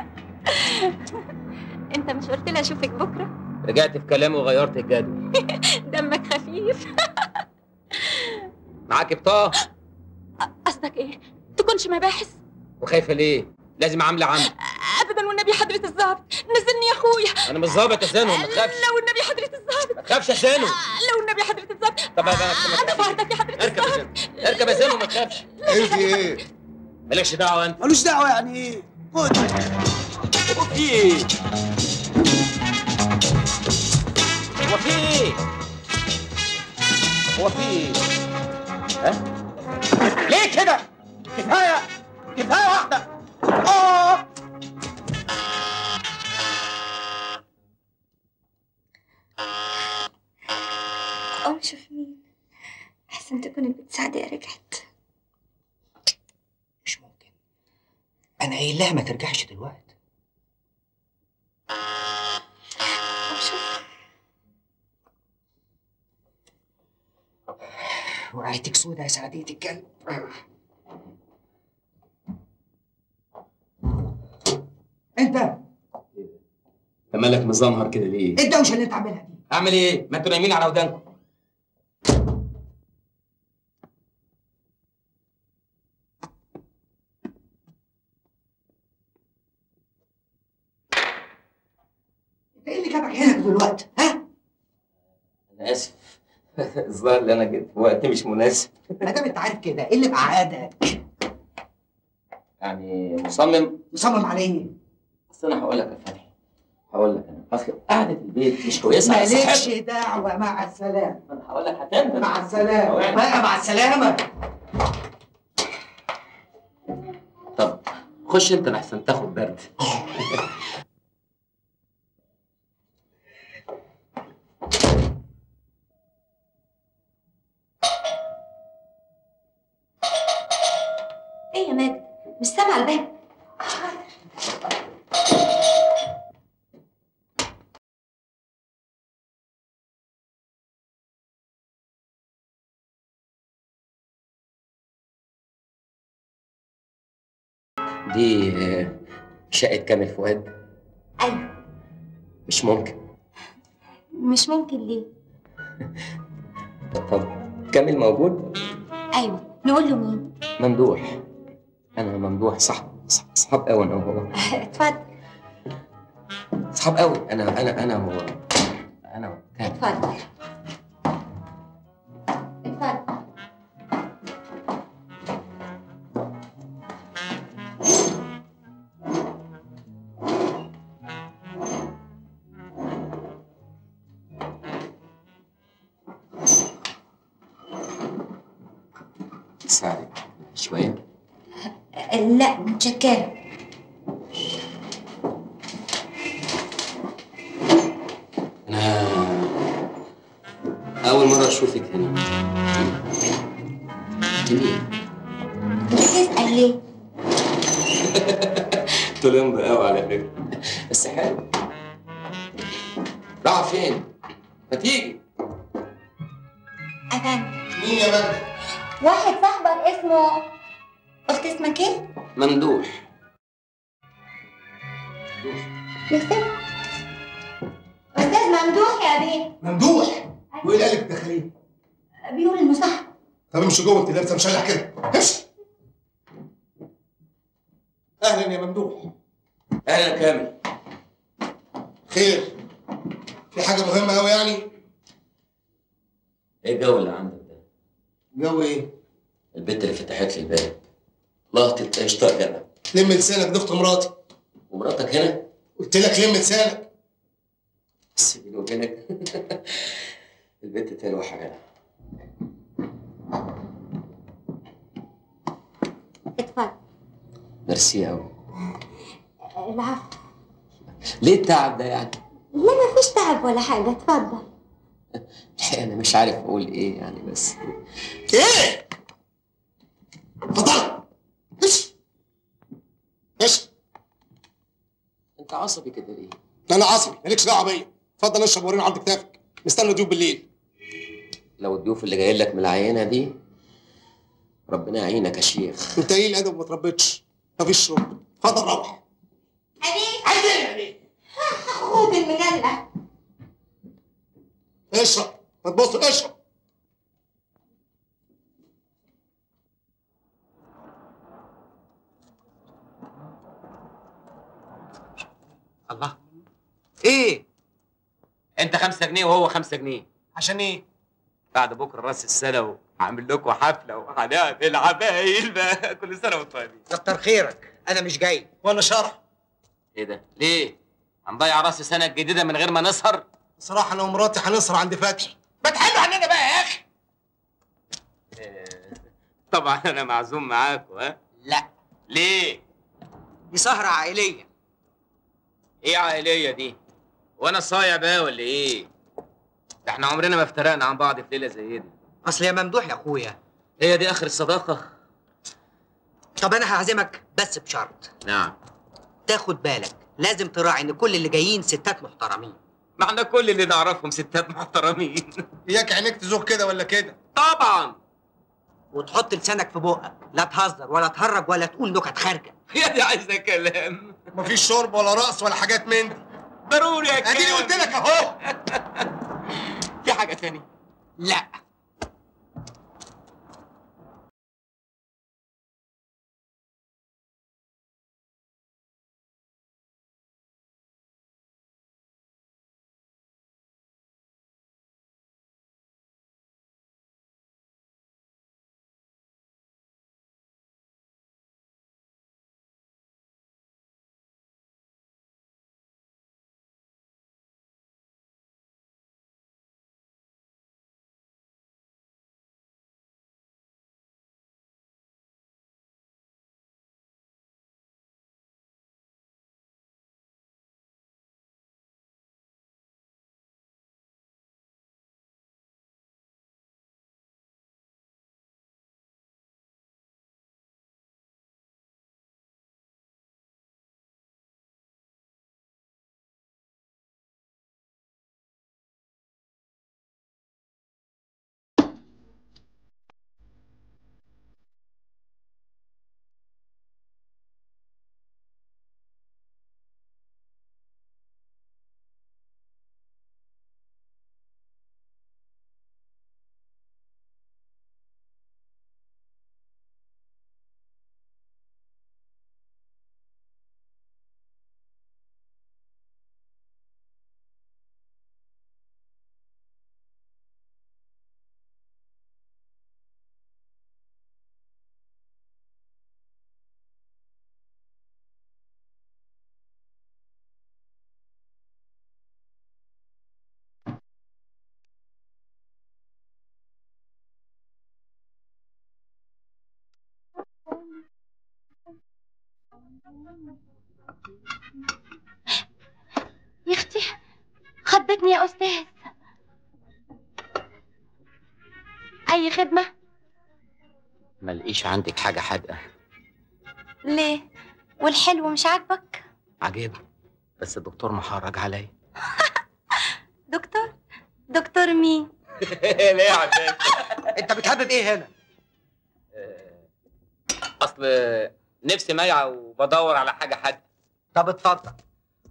انت مش قلت لي اشوفك بكره؟ رجعت في كلامي وغيرت الجدول. دمك خفيف. معاكي بطاقه؟ قصدك ايه؟ تكونش مباحث؟ وخايفه ليه؟ لازم عامله عمل. ابدا والنبي حضره الظابط، نزلني يا اخويا. انا مش ظابط يا زينهم، ما تخافش. لو النبي حضره الظابط. ما تخافش يا زينهم. لو النبي حضره الظابط. طب انا انا فرضك يا حضره اركب يا زينهم، اركب يا زينهم ما تخافش. ايه في ايه؟ مالكش دعوه انت. ملوش دعوه يعني ايه؟ خد. هو في ايه؟ هو في ايه؟ هو في ايه؟ ها؟ ليه كده؟ كفايه كفايه واحده. اه قوم شوف مين، احسن تكون البنت سعدية رجعت. مش ممكن، انا قايل لها ما ترجعش دلوقتي. قوم شوف. وقعتك سودة يا سعدية الكلب. انت انت مالك مزمهر كده ليه؟ ايه الدوشه اللي انت عاملها دي؟ اعمل ايه؟ ما انتوا نايمين على ودانكم. انت ايه اللي جابك هنا دلوقتي؟ ها؟ انا اسف. الظاهر ان انا جيت في وقت مش مناسب. ما دام انت عارف كده، ايه اللي معادك؟ يعني مصمم؟ مصمم على ايه؟ اصل انا هقول لك يا فتحي، هقول لك انا اصل قعده البيت مش كويسه على مالكش صحتك. دعوه، مع السلامه. انا هقول لك هتندم. مع السلامه بقى، مع السلامه. طب خش انت لحسن تاخد برد. ايه يا ماجد؟ مش سامعه الباب؟ دي شقه كامل فؤاد؟ ايوه. مش ممكن. مش ممكن ليه؟ طب كامل موجود؟ ايوه. نقول له مين؟ ممدوح. انا ممدوح صاحب صاحب قوي انا وهو. اتفضل. صاحب قوي انا انا انا هو انا هو. اتفضل اتفضل. تساعدك شويه؟ لا متشكرة. أنا أول مرة أشوفك هنا. ليه؟ بتسأل ليه؟ تلمض قوي على فكرة، بس حلو. راح فين؟ ما تيجي. أفهم. مين يا مجد؟ واحد صاحبك اسمه، قلت اسمك ايه؟ ممدوح. يوسف. أستاذ ممدوح يا بيه. ممدوح؟ وايه اللي قالك تدخليه؟ بيقول المصحف. طب امشي جوه انت لابسه مشلح كده، امشي. اهلا يا ممدوح. اهلا كامل. خير؟ في حاجه مهمه قوي يعني؟ ايه الجو اللي عندك ده؟ جو ايه؟ البنت اللي فتحت لي الباب لقطت قشطه يا جدع. لم لسانك، دي اخت مراتي. ومراتك هنا؟ قلت لك لم لسانك. بس بيني وبينك البنت تلوح يا جدع. اتفضل. ميرسي قوي. العفو. ليه التعب ده يعني؟ لا ما فيش تعب ولا حاجه، اتفضل. الحقيقه انا مش عارف اقول ايه يعني، بس ايه؟ اتفضل. ايش؟ ايش؟ انت عصبي كده ليه؟ انا عصبي، مالكش دعوه بيا. اتفضل اشرب ورينا عرض كتافك، مستني ضيوف بالليل. لو الضيوف اللي جايين لك من العينه دي ربنا يعينك يا شيخ. انت ايه الادب؟ ما تربيتش، مفيش شرب. اتفضل روح. حبيبي عايز ايه يا حبيبي؟ خد المجله. اشرب، ما تبص، اشرب. الله، ايه؟ انت خمسة جنيه وهو خمسة جنيه. عشان ايه؟ بعد بكره راس السنه وهعمل لكم حفله وهنعمل عبايل بقى. كل سنه وانتم طيبين. كتر خيرك، انا مش جاي ولا شرح. ايه ده؟ ليه؟ هنضيع راس السنه الجديده من غير ما نسهر؟ بصراحه انا ومراتي هنسهر عند فتحي. ما تحلوا عننا بقى يا اخي. طبعا انا معزوم معاكم. ها؟ لا. ليه؟ دي سهره عائليه. ايه عائليه دي؟ وانا صايع بقى ولا ايه؟ ده احنا عمرنا ما افترقنا عن بعض في ليله زي دي. اصل يا ممدوح يا اخويا، هي دي اخر الصداقه؟ طب انا هعزمك بس بشرط. نعم. تاخد بالك، لازم تراعي ان كل اللي جايين ستات محترمين. ما احنا كل اللي نعرفهم ستات محترمين. اياك عينيك تزوغ كده ولا كده؟ طبعا. وتحط لسانك في بقك، لا تهزر ولا تهرج ولا تقول نكت خارجه. يا دي عايزه كلام. مفيش شرب ولا رقص ولا حاجات من دي. ضروري يا كامل. اديني قلت لك اهو. في حاجه تاني؟ لا. يا اختي خضتني يا استاذ. اي خدمه؟ ما لقيش عندك حاجه حادقه. ليه؟ والحلو مش عاجبك؟ عجبني بس الدكتور محرج عليا. دكتور؟ دكتور مين؟ ليه يا عباس؟ انت بتهبب ايه هنا؟ اصل نفسي مايعه وبدور على حاجه حادقه. طب اتفضل،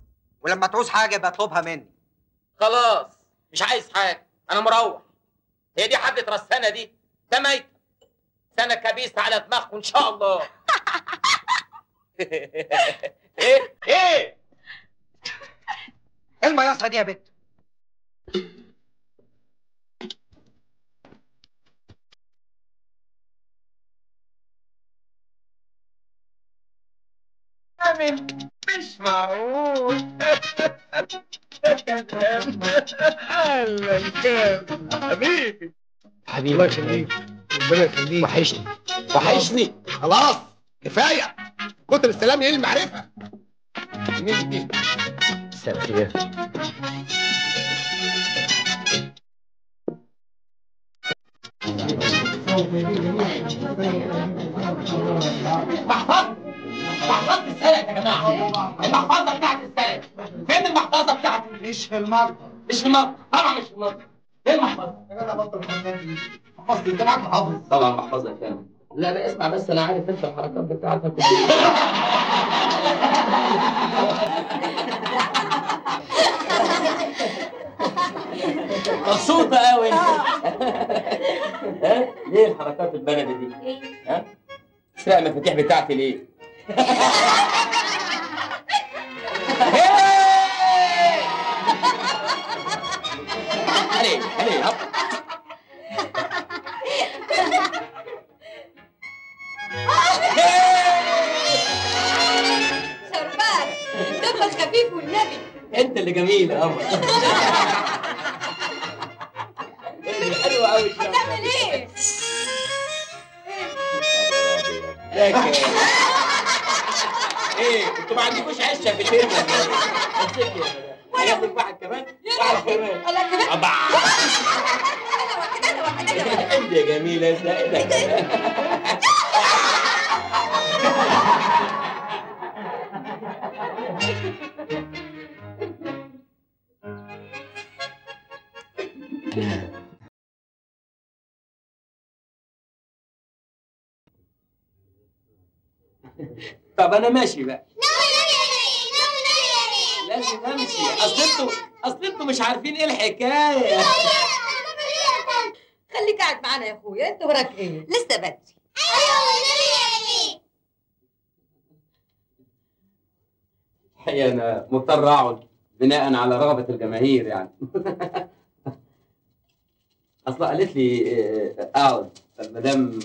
ولما تعوز حاجه يبقى اطلبها مني. خلاص مش عايز حاجه، انا مروح. هي دي حبة رسانة دي؟ ده ميت. سنة كبيسة على دماغكم إن شاء الله. إيه؟ إيه؟ ايه المياصة دي يا بت؟ مش معقول. اهلا كام حبيبي. حبيبي الله يخليك، ربنا يخليك. وحشني وحشني. خلاص كفايه، كتر السلام ايه المعرفه. مين دي؟ مساء الخير. محفظة محفظة السلق يا جماعة، المحفظة بتاعت السلق. فين المحفظة بتاعتي؟ مش في المطبخ. مش في المطبخ، طبعا مش في المطبخ. ايه المحفظة؟ يا جدع بطل محفظتي. محفظتي انت معاك محافظ؟ طبعا محفظة يا فندم. لا لا اسمع بس، انا عارف انت الحركات بتاعتك. مبسوطة قوي انت. ها؟ ليه الحركات البلدي دي؟ ها؟ تسرق المفاتيح بتاعتي ليه؟ علي علي هب. شربات دمك خفيف والنبي. انت اللي جميل يا قمر. حلوة قوي الشربات. هتعمل ايه؟ لكن ايه انتوا ما عندكوش عشه في البيت ولا ايه؟ امسكي يا مدام. هياخد واحد كمان؟ واحد كمان. الله كمان. أبع. انت يا جميله سائلك. طب انا ماشي بقى. لازم امشي، اصل انتوا اصل انتوا مش عارفين ايه الحكايه. خليك قاعد معانا يا اخويا، انت وراك ايه؟ لسه بدري. الحقيقه انا مضطر اقعد بناء على رغبه الجماهير يعني. اصلا قالت لي اقعد، فالمدام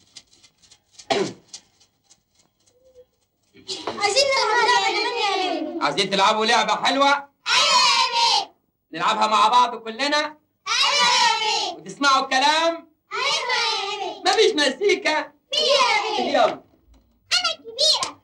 عايزين نلعب لعبه كمان يا بيبي. عايزين تلعبوا لعبه حلوه؟ ايوه يا بيبي. نلعبها مع بعض كلنا؟ ايوه يا بيبي. وتسمعوا الكلام؟ ايوه يا بيبي. مفيش مزيكا؟ في يا بيبي. يلا. انا كبيره.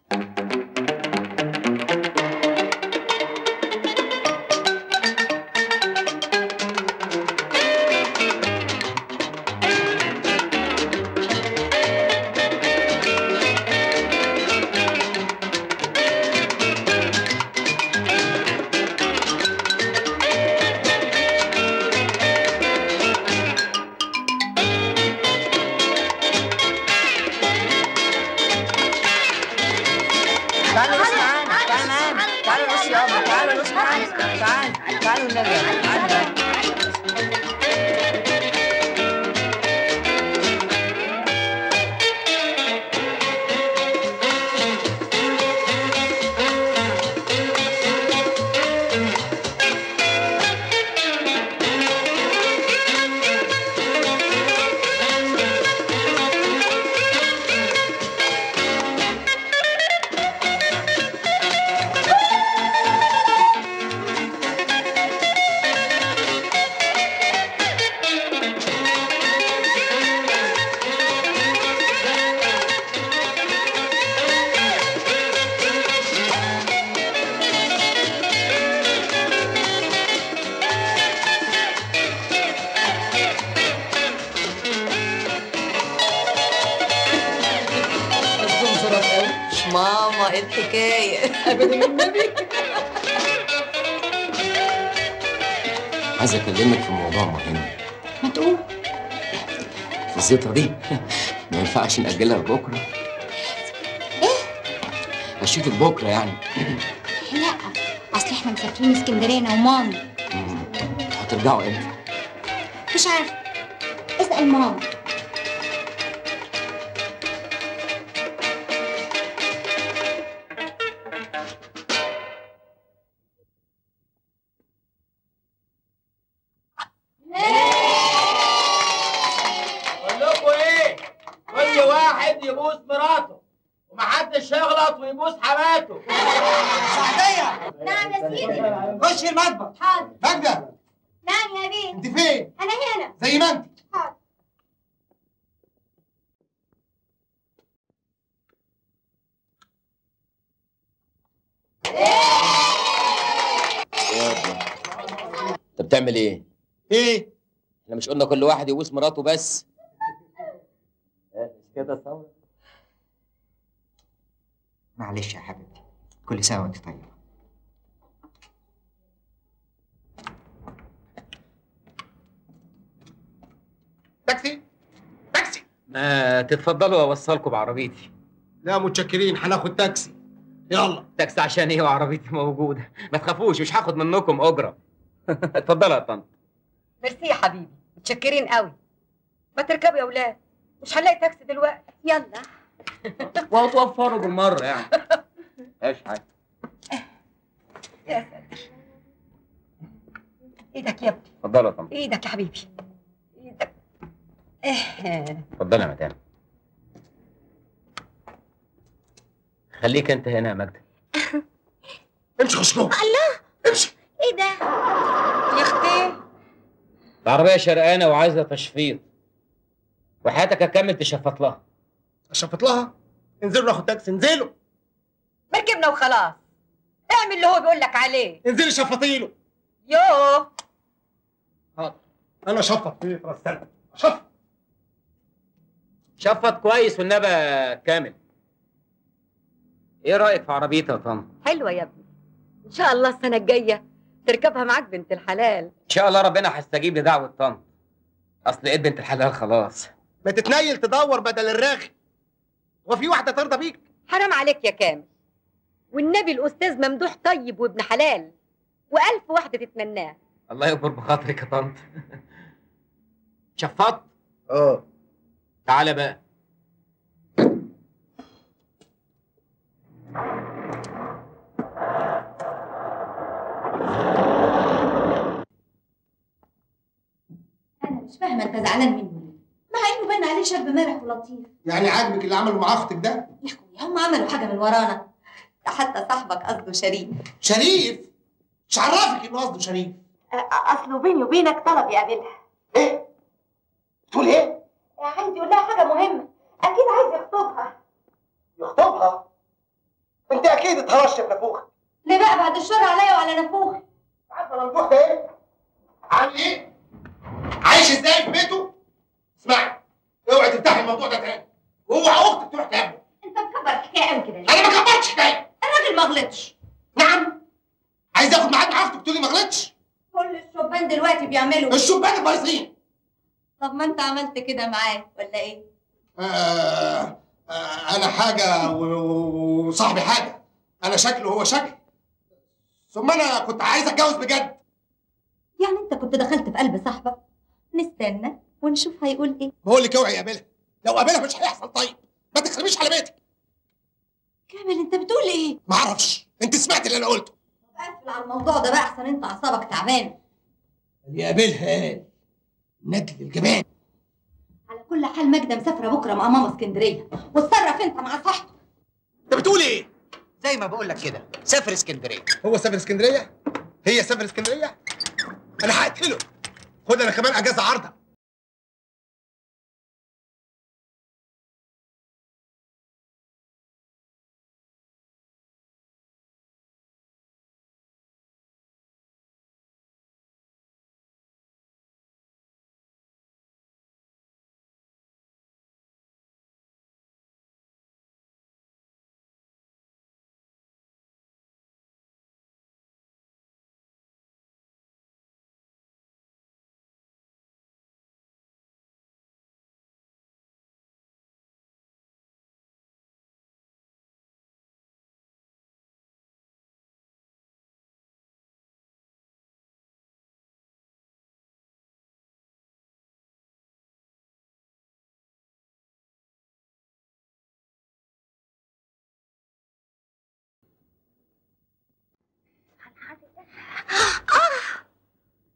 ماما ايه الحكايه؟ ابدا النبي. عايز اكلمك في موضوع مهم. ما تقول. الزيطه دي ما ينفعش نأجلها لبكره. ايه؟ هشوفك بكره يعني. لا اصل احنا مسافرين اسكندريه انا ومامي. هترجعوا امتى؟ مش عارفه. اسال ماما. بقول لكم ايه؟ كل واحد يبوس مراته ومحدش يغلط ويبوس حماته. سعدية. نعم يا سيدي. خشي المطبخ. حاضر. ماجدة. نعم يا بيه. انت فين؟ انا هنا. زي ما انت. حاضر. انت بتعمل ايه؟ ايه؟ احنا مش قلنا كل واحد يبوس مراته بس؟ مش كده صور؟ معلش يا حبيبتي، كل سنه وانت طيبه. تاكسي؟ تاكسي. ما تتفضلوا اوصلكم بعربيتي. لا متشكرين، هناخد تاكسي. يلا. تاكسي عشان ايه وعربيتي موجوده؟ ما تخافوش مش هاخد منكم اجره. اتفضلوا يا طنط. ميرسي يا حبيبي، متشكرين قوي. ما تركبوا يا ولاد، مش هنلاقي تاكسي دلوقتي. يلا. وهتوفروا بالمره يعني. ايش حاجه. يا ساتر. ايدك يا ابني. اتفضلوا يا طنط. ايدك يا حبيبي. ايدك. اتفضلي يا مدام. خليك انت هنا يا ماجدة. امشي خش جوه. الله. امشي. ايه ده؟ يا اختي. العربيه شرقانه وعايزه تشفيط. وحياتك هتكمل تشفط لها. اشفط لها؟ انزلوا ناخد تاكسي، انزلوا. مركبنا وخلاص. اعمل اللي هو بيقول لك عليه. انزلي شفطي له. يوه. حاضر. انا شفط فيه استنى. شفط. شفط كويس والنبي كامل. ايه رايك في عربيتي يا طنط؟ حلوه يا ابني. ان شاء الله السنه الجايه تركبها معاك بنت الحلال. ان شاء الله ربنا هيستجيب لدعوه طنط. اصل ايه بنت الحلال خلاص. ما تتنيل تدور بدل الراغي. وفي واحده ترضى بيك؟ حرام عليك يا كامل. والنبي الاستاذ ممدوح طيب وابن حلال، والف واحده تتمناه. الله يكبر بخاطرك يا طنط. شفطت؟ اه. تعالى بقى. انا مش فاهمه انت زعلان منه ليه؟ مع انه باين عليه شاب مرح ولطيف. يعني عاجبك اللي عمله مع اختك ده؟ يا اخويا هم عملوا حاجه من ورانا. ده حتى صاحبك قصده شريف. شريف؟ مش عرفك انه قصده شريف؟ اصله بيني وبينك طلب يقابلها. ايه؟ تقول ايه؟ عايز يقول لها حاجه مهمه، اكيد عايز يخطبها. يخطبها؟ انت اكيد اتهرشت في نافوخك. ليه بقى بعد الشر عليا وعلى نافوخي؟ عارفه ممدوح ده ايه؟ عامل ايه؟ عايش ازاي في بيته؟ اسمعي، اوعي تفتحي الموضوع ده تاني، واوعى اختك تروح تقابله. انت مكبر الحكايه قوي كده ليه؟ انا ما كبرتش حكايه. الراجل ما غلطش. نعم؟ عايز اخد ميعاد مع اختك تقول لي ما غلطش؟ كل الشبان دلوقتي بيعملوا الشبان البايظين. طب ما انت عملت كده معاه ولا ايه؟ آه آه انا حاجه وصاحبي حاجه. انا شكل وهو شكل. ثم انا كنت عايز اتجوز بجد. يعني انت كنت دخلت في قلب صاحبك؟ نستنى ونشوف هيقول ايه. بقول لك اوعي قابلها، لو قابلها مش هيحصل. طيب ما تخربيش على بيتك. كامل انت بتقول ايه؟ ما اعرفش، انت سمعت اللي انا قلته. اقفل على الموضوع ده بقى احسن انت اعصابك تعبانه. اللي قابلها قال ندل الجبان. على كل حال ماجده مسافره بكره مع ماما اسكندريه، واتصرف انت مع صاحبك. انت بتقول ايه؟ زي ما بقول لك كده، سافر اسكندريه. هو سافر اسكندريه؟ هي سافر اسكندريه؟ انا هقتله. خد انا كمان اجازه عارضه.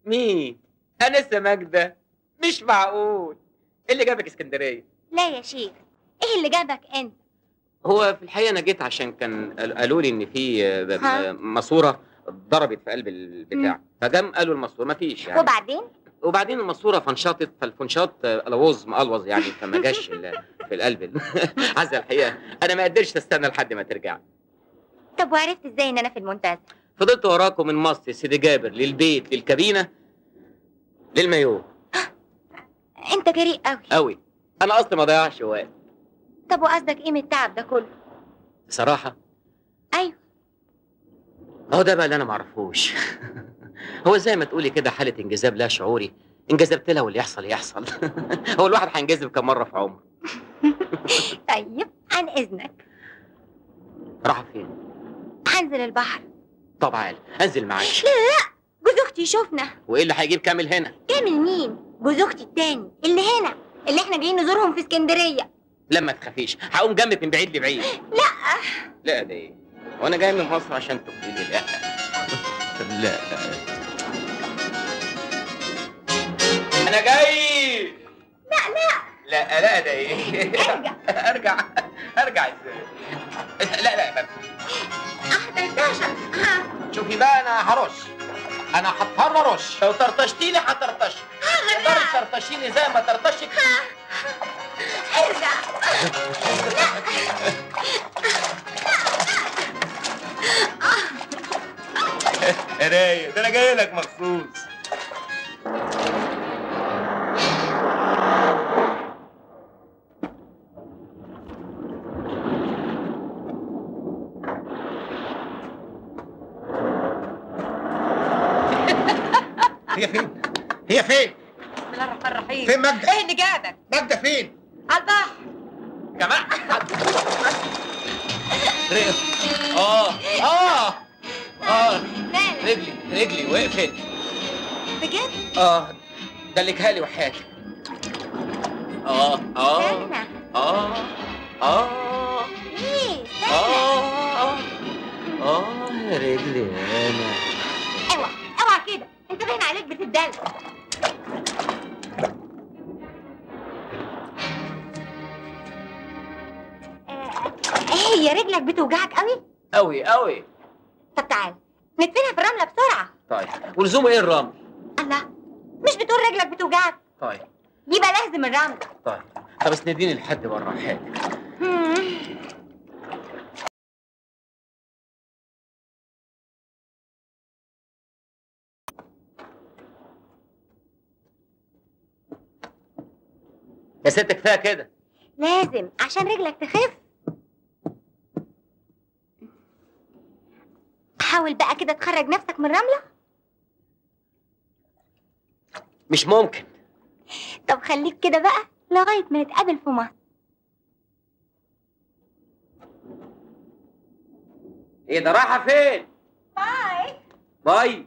مين؟ انسه ماجده؟ مش معقول. ايه اللي جابك اسكندريه؟ لا يا شيخ، ايه اللي جابك انت؟ هو في الحقيقه انا جيت عشان كان قالوا لي ان في ها؟ ماسوره ضربت في قلب البتاع، فجم قالوا الماسوره مفيش يعني. وبعدين؟ وبعدين الماسوره فنشطت، فالفنشاط الوظ مقلوظ يعني، فما جاش ال- في القلب. عايزه الحقيقه انا ما قدرتش استنى لحد ما ترجع. طب وعرفت ازاي ان انا في المنتزه؟ فضلت وراكم من مصر سيدي جابر للبيت للكابينه للمايو. انت جريء قوي قوي. انا اصلا ما ضيعش وقت طب وقصدك ايه من التعب ده كله؟ بصراحه. ايوه. هو ده بقى اللي انا ما اعرفوش. هو زي ما تقولي كده حاله انجذاب لا شعوري، انجذبت لها واللي يحصل يحصل. هو الواحد هينجذب كم مره في عمره؟ طيب عن اذنك. راح فين؟ هنزل البحر. طب عال انزل معاك. لا جوز اختي يشوفنا. وايه اللي هيجيب كامل هنا؟ كامل مين؟ جوز اختي التاني اللي هنا، اللي احنا جايين نزورهم في اسكندريه. لا ما تخافيش، هقوم جنبك من بعيد لبعيد. لا لا ده ايه؟ وانا جاي من مصر عشان تقولي لي لا؟ لا انا جاي. لا لا لا لا ده ايه؟ ارجع ارجع ارجع ازاي؟ لا لا بس احداشر. شوفي بقى انا هرش، انا هضطر ارش. لو طرطشتيني هطرطشك. تقدري تطرطشيني زي ما طرطشك. ارجع. رايق، ده انا جاي لك مخصوص. هي فين؟ هي فين؟ بسم الله الرحمن الرحيم. فين ماجدة؟ ايه اللي جابك؟ ماجدة فين؟ على البحر. جماعة اه اه اه رجلي رجلي وقفت بجد؟ اه دلكها لي وحياتك. اه اه استنى. اه اه ايه استنى. اه اه يا رجلي انا. اوعى اوعى كده، انت باين عليك بتدلع. هي رجلك بتوجعك قوي؟ قوي قوي. طب تعال ندفنها في الرمله بسرعه. طيب ولزوم ايه الرمل؟ الله، مش بتقول رجلك بتوجعك؟ طيب يبقى لازم الرمل. طيب طب اسنديني لحد بره حاجه. يا ست كفايه كده. لازم عشان رجلك تخف. حاول بقى كده تخرج نفسك من الرمله. مش ممكن. طب خليك كده بقى لغايه ما نتقابل في مصر. ايه ده رايحه فين؟ باي باي.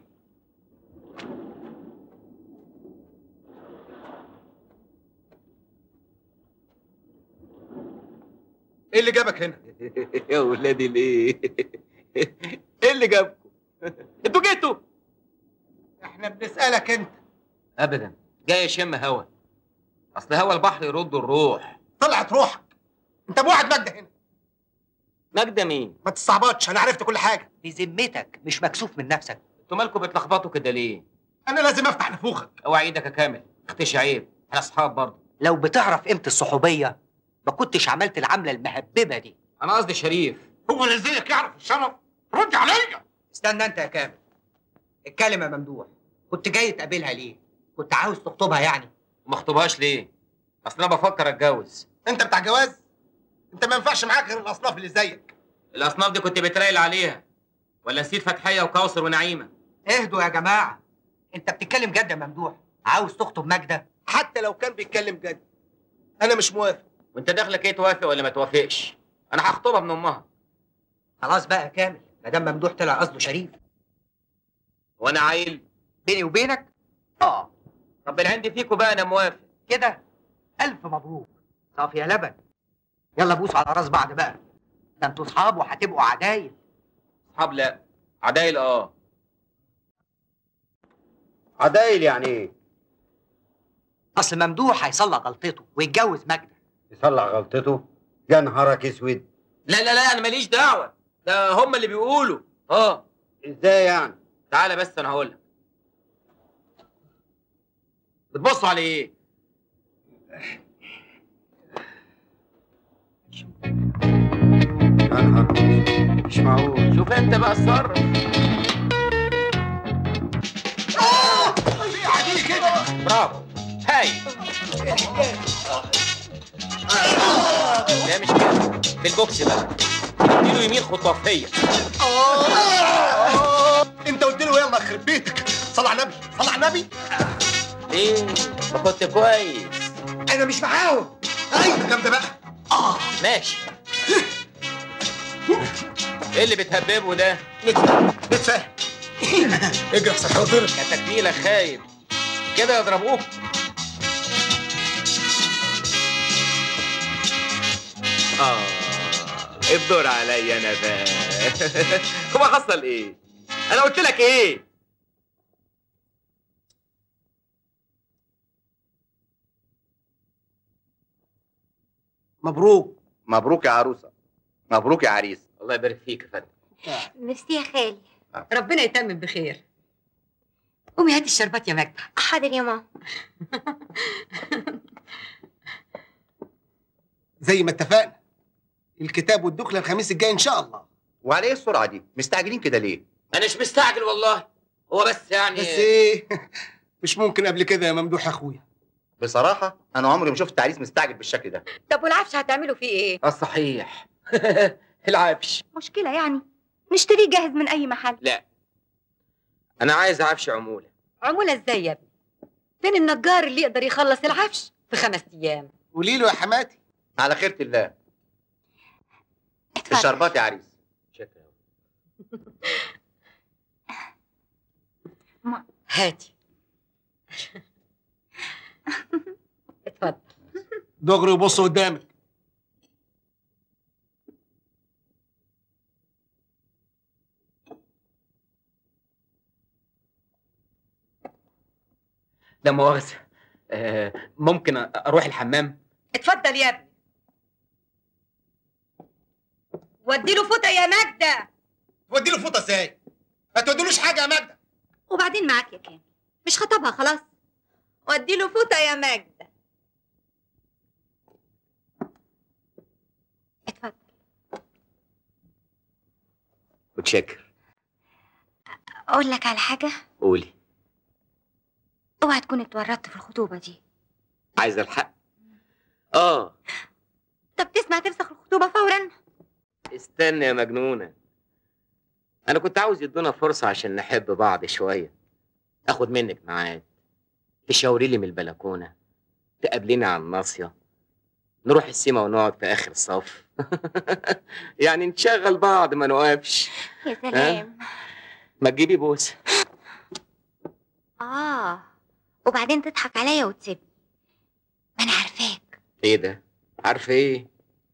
ايه اللي جابك هنا؟ يا ولادي ليه؟ ايه اللي جابكم؟ انتوا جيتوا؟ احنا بنسألك انت. ابدا، جاي اشم هوا. اصل هوا البحر يرد الروح. طلعت روحك. انت بوعد ماجدة هنا. ماجدة مين؟ ما تستعبطش، انا عرفت كل حاجة. بذمتك مش مكسوف من نفسك؟ انتوا مالكم بتلخبطوا كده ليه؟ انا لازم افتح نفوخك. اوعى ايدك يا كامل، اختشي عيب، احنا اصحاب برضه. لو بتعرف قيمة الصحوبية ما كنتش عملت العملة المهببة دي. انا قصدي شريف. هو اللي زيك يعرف الشرف؟ رد عليا. استنى انت يا كامل. اتكلم يا ممدوح، كنت جاي تقابلها ليه؟ كنت عاوز تخطبها يعني؟ ما اخطبهاش ليه؟ اصل انا بفكر اتجوز. انت بتاع جواز؟ انت ما ينفعش معاك غير الاصناف اللي زيك. الاصناف دي كنت بترايل عليها ولا نسيت فتحيه وكوثر ونعيمه؟ اهدوا يا جماعة. انت بتتكلم جد يا ممدوح؟ عاوز تخطب ماجدة؟ حتى لو كان بيتكلم جد انا مش موافق. وانت داخلك ايه، توافق ولا ما توافقش؟ انا هخطبها من امها. خلاص بقى يا كامل، ما دام ممدوح طلع قصده شريف. وانا عيل بيني وبينك؟ اه. طب اللي عندي فيكوا بقى انا موافق. كده الف مبروك. صافي يا لبن. يلا بوسوا على راس بعض بقى. ده انتوا اصحاب وهتبقوا عدايل. اصحاب لا، عدايل اه. عدايل يعني ايه؟ اصل ممدوح هيصلح غلطته ويتجوز ماجده. يصلح غلطته؟ يا نهارك اسود. لا لا لا انا ماليش دعوه، ده هم اللي بيقولوا. اه ازاي يعني؟ تعالى بس انا هقول لك. بتبصوا على ايه؟ يا نهار مش معقول. شوف انت بقى اتصرف. عليك كده. برافو هاي. لا مش كده، بالبوكس بقى. اديله يمين خطوه فيا. انت قلت له يلا يخرب بيتك. صل على النبي، صل على النبي. ليه؟ ما كنت كويس. انا مش معاهم. ايوه جامده بقى. اه ماشي. ايه اللي بتهببه ده؟ نتفاهم. اجري احسن حاضر. كتكميله خايب كده يضربوك. اه الدور عليا انا بقى. هو حصل ايه؟ انا قلت لك ايه؟ مبروك. مبروك يا عروسه. مبروك يا عريس. الله يبارك فيك يا فندم. ميرسي يا خالي. ربنا يتمم بخير. قومي هاتي الشربات يا ماجدة. حاضر يا ماما. زي ما اتفقنا الكتاب والدخله الخميس الجاي ان شاء الله. وعلى ايه السرعه دي؟ مستعجلين كده ليه؟ انا مش مستعجل والله، هو بس يعني بس ايه مش ممكن قبل كده يا ممدوح يا اخويا. بصراحه انا عمري ما شفت عريس مستعجل بالشكل ده. طب والعفش هتعملوا فيه ايه؟ اه صحيح. العفش مشكلة يعني؟ نشتريه جاهز من أي محل. لا انا عايز عفش عموله. عمولة ازاي يا ابني؟ فين النجار اللي يقدر يخلص العفش في خمس ايام؟ قولي له يا حماتي. على خيرة الله. الشربات يا عريس. شكرا. هاتي. اتفضل. دغري وبص قدامك. لا مؤاخذة، آه ممكن اروح الحمام؟ اتفضل يا ابني. ودي له فوطه يا ماجده. تودي له فوطه ازاي؟ ما توديلوش حاجه يا ماجده. وبعدين معاك يا كامل، مش خطبها خلاص. ودي له فوطه يا ماجده. اتفضل. متشكر. أقول لك على حاجة؟ قولي. اوعى تكون اتورطت في الخطوبة دي. عايزة الحق؟ اه. طب تسمع تفسخ الخطوبة فورا؟ استنى يا مجنونة، أنا كنت عاوز يدونا فرصة عشان نحب بعض شوية. آخد منك ميعاد، تشاوري لي من البلكونة، تقابليني على الناصية، نروح السيما ونقعد في آخر الصف. يعني نشغل بعض ما نوقفش. يا سلام. ما تجيبي بوسة. آه وبعدين تضحك عليا وتسيبني. ما أنا عارفاك. إيه ده؟ عارفة إيه؟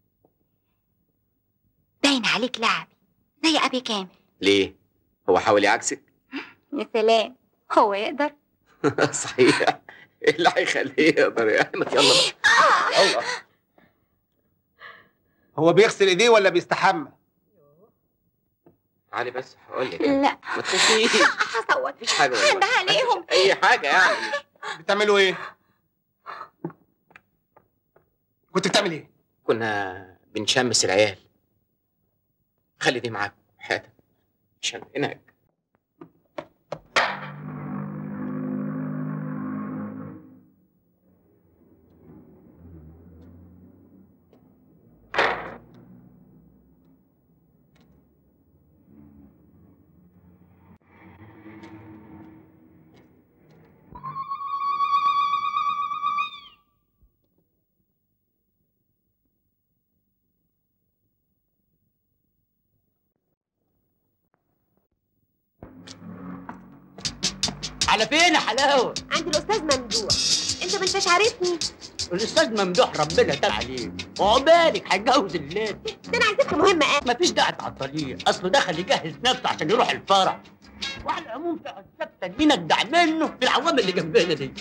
باين عليك لعبي زي أبي كامل. ليه؟ هو حاول يعكسك؟ يا سلام، هو يقدر؟ صحيح، إيه اللي هيخليه يقدر يا أحمد؟ يلا بقى. الله. هو بيغسل إيديه ولا بيستحمى؟ تعالي بس هقول لك. لا ما تخافيش. هصوت. مفيش حاجة والله. عندها عليهم. أي حاجة يعني. بتعملوا إيه؟ كنت بتعمل إيه؟ كنا بنشمس العيال. خلي دي معاك حياتك عشان هناك. على فين يا حلاوه؟ عند الاستاذ ممدوح. انت ما انتش عارفني. الاستاذ ممدوح ربنا تاب عليه، وعقبالك هيتجوز الليل. ده انا عايزك مهمه. مفيش داعي تعطليه، اصله دخل يجهز نفسه عشان يروح الفرح. وعلى العموم ثبتك مين اجدع منه في العوامل اللي جنبنا دي.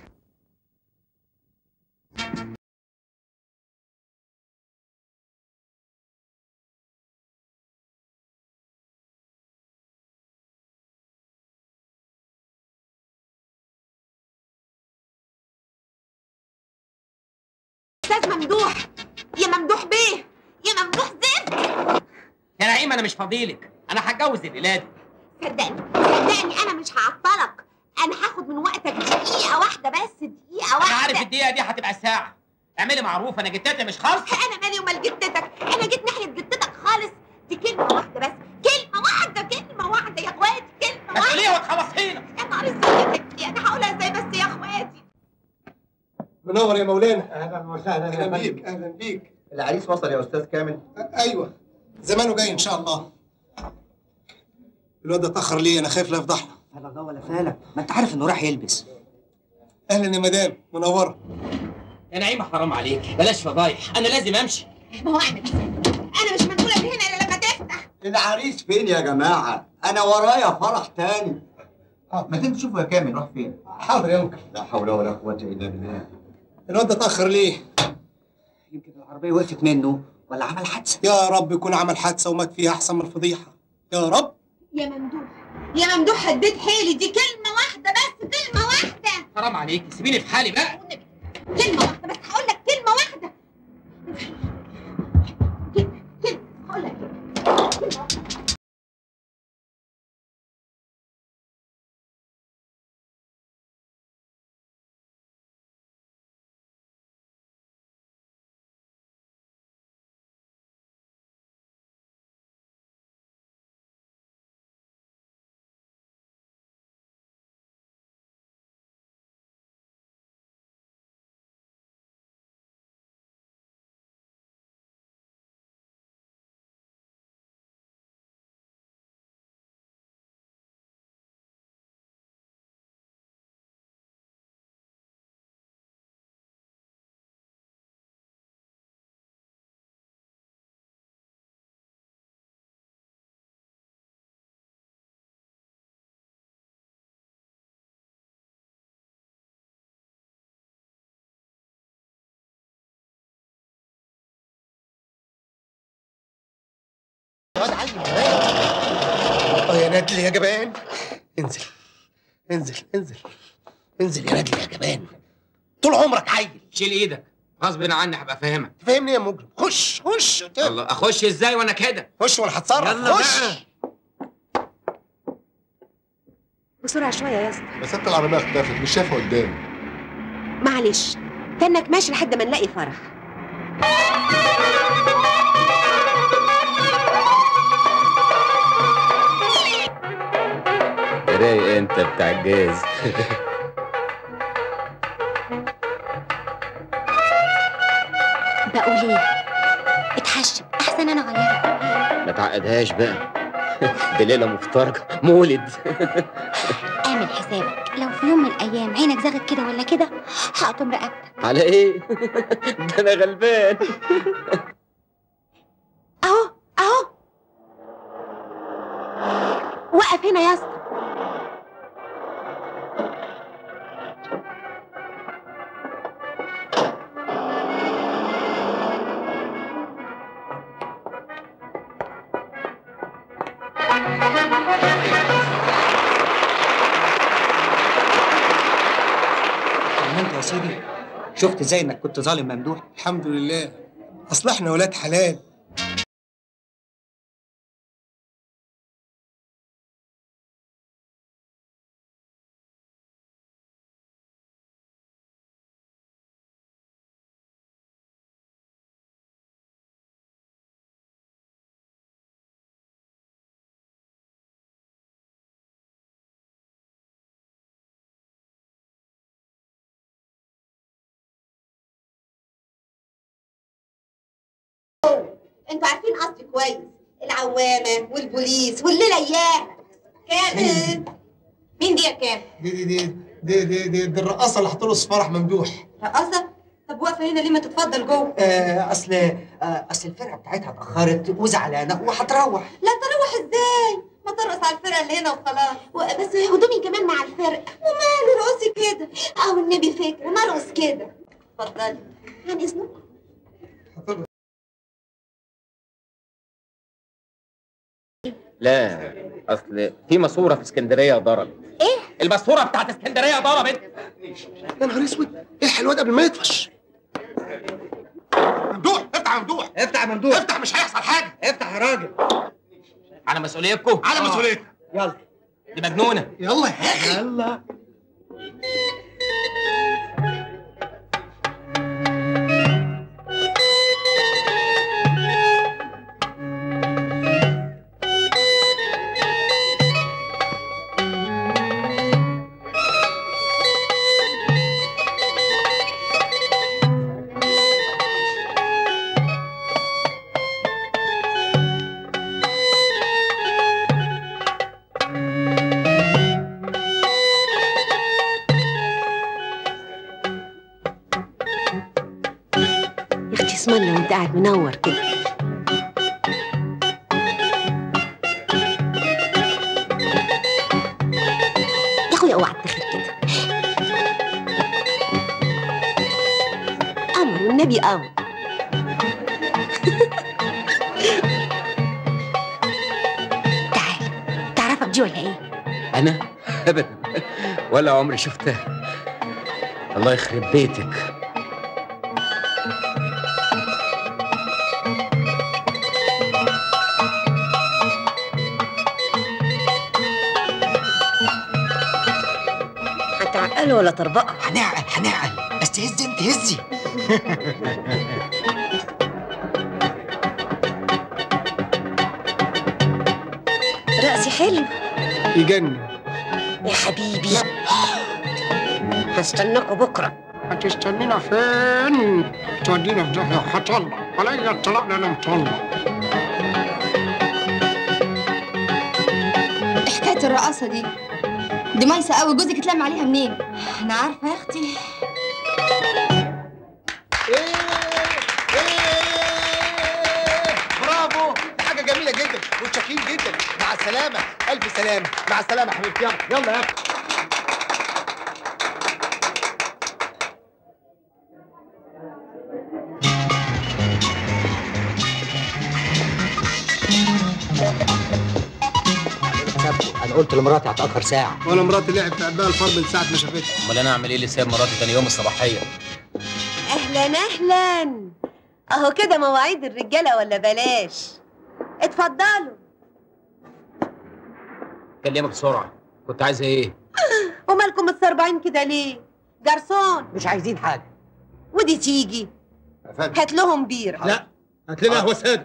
استاذ ممدوح، يا ممدوح بيه، يا ممدوح زفت. يا نعيم انا مش فاضيلك، انا هتجوز الليله دي. صدقني صدقني انا مش هعطلك، انا هاخد من وقتك دقيقة واحدة بس، دقيقة واحدة. انا عارف الدقيقة دي هتبقى ساعة. اعملي معروف، انا جتتي مش خالصة. انا مالي ومال جتتك، انا جيت ناحية جتتك خالص، دي كلمة واحدة بس، كلمة واحدة، كلمة واحدة يا اخواتي، كلمة واحدة. مسؤولية وتخلصينا. يا نهار اسود، انا هقولها ازاي بس يا اخواتي؟ منور يا مولانا. اهلا وسهلا. اهلا بيك اهلا بيك. العريس وصل يا استاذ كامل؟ ايوه زمانه جاي ان شاء الله. الواد ده اتاخر ليه؟ انا خايف لا يفضحنا. لا لا ولا فالك، ما انت عارف انه راح يلبس. اهلا يا مدام، منوره. يا نعيمة حرام عليك، بلاش فضايح، انا لازم امشي. ما هو اعمل انا مش منقولة من هنا الا لما تفتح. العريس فين يا جماعه؟ انا ورايا فرح تاني. اه ما تيجي تشوفوا يا كامل راح فين؟ حاضر يا انكل. لا حول ولا قوه الا بالله. الواد ده اتاخر ليه؟ يمكن العربيه وقفت منه ولا عمل حادثه. يا رب يكون عمل حادثه ومات فيها احسن من الفضيحه. يا رب. يا ممدوح يا ممدوح هديت حيلي، دي كلمة واحدة بس، كلمة واحدة. حرام عليك، سيبيني في حالي بقى. كلمة واحدة بس، هقول لك كلمة واحدة. كلمة كلمة هقول لك كلمة كلمة واحدة. اه يا نادل يا جبان، انزل انزل انزل انزل يا نادل يا جبان، طول عمرك عيل. شيل ايدك، غصب عني هبقى فاهمك. تفهمني يا مجرم؟ خش خش. الله، اخش ازاي وانا كده؟ خش ولا هتصرف. يلا خش بقى. بسرعة شوية يا اسطى. بس انت العربيه اختفت مش شايفها قدامي. معلش كأنك ماشي لحد ما نلاقي فرح. رايق انت بتاع الجاز. بقول ايه؟ اتحشم احسن انا اغيرها. ما تعقدهاش بقى. دي ليله مفترجه مولد. اعمل حسابك لو في يوم من الايام عينك زغت كده ولا كده هقطم رقبتك. على ايه؟ ده انا غلبان. اهو اهو وقف هنا يا اسطى. انت يا سيدي شفت ازاي انك كنت ظالم ممدوح؟ الحمد لله، اصل احنا ولاد حلال. انتوا عارفين قصدي كويس، العوامة والبوليس والليلة اياها. كامل مين دي يا كامل؟ دي دي دي دي دي, دي, دي الرقاصة اللي هترقص فرح ممدوح. رقاصة؟ طب واقفة هنا ليه ما تتفضل جوه؟ آه اصل آه اصل الفرقه بتاعتها اتاخرت وزعلانه وهتروح. لا تروح ازاي؟ ما ترقص على الفرقة الفرقه اللي هنا وخلاص. بس هدومي كمان مع الفرقه. وماله رقصي كده؟ اه والنبي فكره ما ارقص كده. اتفضلي. عن اذنك. لا اصل في ماسوره في اسكندريه ضربت. ايه؟ الماسوره بتاعت اسكندريه ضربت. يا نهار اسود، الحق الواد قبل ما يطفش. ممدوح افتح يا ممدوح. افتح يا ممدوح. افتح مش هيحصل حاجه. افتح يا راجل. على مسؤوليتكم. على مسؤوليتك. يلا. دي مجنونه. يلا يا اخي. يلا. اسم الله وانت قاعد منور كده. يا اخويا اوعى تخيل كده. امر والنبي امر. تعال تعرفك دي ولا ايه؟ انا ابدا ولا عمري شفتها. الله يخرب بيتك. هتعقل ولا تربقه؟ هنعقل هنعقل بس هزي انت هزي. رأسي حلو يجنن يا حبيبي. هستناكوا بكره. هتستنينا فين؟ تودينا في داهيه. هطلق عليا الطلاق لان انا مطلق. حكايه الرقاصه دي دي مايسه قوي. جوزك اتلم عليها منين؟ انا عارفه يا اختي. برافو، حاجه جميله جدا وشكيل جدا. مع السلامه، الف سلامه. مع السلامه يا حبيبتي. يلا يلا يا اخي. انا قلت لمراتي هتاخر ساعه. وانا مراتي لعبت قلبها الفار من ساعه ما شافتها. امال انا اعمل ايه اللي ساب مراتي تاني يوم الصباحيه؟ اهلا اهلا. اهو كده مواعيد الرجاله ولا بلاش. اتفضلوا. كلمك بسرعه. كنت عايزه ايه؟ ومالكم متسربعين كده ليه؟ جرسون مش عايزين حاجه. ودي تيجي هات لهم بيره. لا هات لنا قهوه ساده.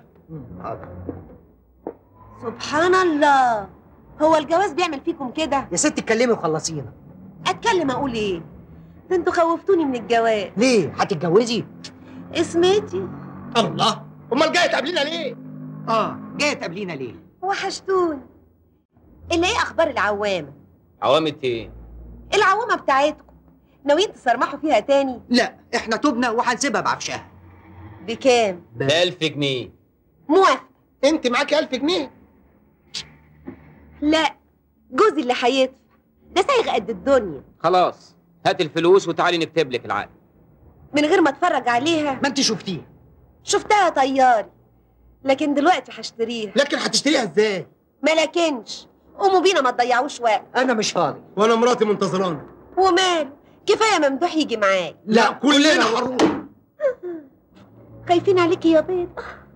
سبحان الله، هو الجواز بيعمل فيكم كده؟ يا ست اتكلمي وخلصينا. اتكلم اقول ايه؟ ده انتوا خوفتوني من الجواز. ليه؟ هتتجوزي؟ اسمتي. الله، امال جايه تقابلينا ليه؟ اه جايه تقابلينا ليه؟ وحشتوني. اللي ايه اخبار العوامه؟ عوامة ايه؟ العوامه بتاعتكم ناويين تصرمحوا فيها تاني؟ لا احنا تبنا وهنسيبها بعفشها. بكام؟ ب ألف جنيه. موافقه. انت معاكي ألف جنيه؟ لا جوزي اللي هيدفع، ده سايغ قد الدنيا. خلاص هات الفلوس وتعالي نكتب لك العقد. من غير ما اتفرج عليها؟ ما انت شفتيها. شفتها طياري، لكن دلوقتي هشتريها. لكن هتشتريها ازاي؟ ما لكنش. قوموا بينا ما تضيعوش وقت. انا مش فاضي. وانا مراتي منتظراني. وماله، كفايه ممدوح يجي معاك. لا كلنا هنروح. خايفين عليكي يا بيض.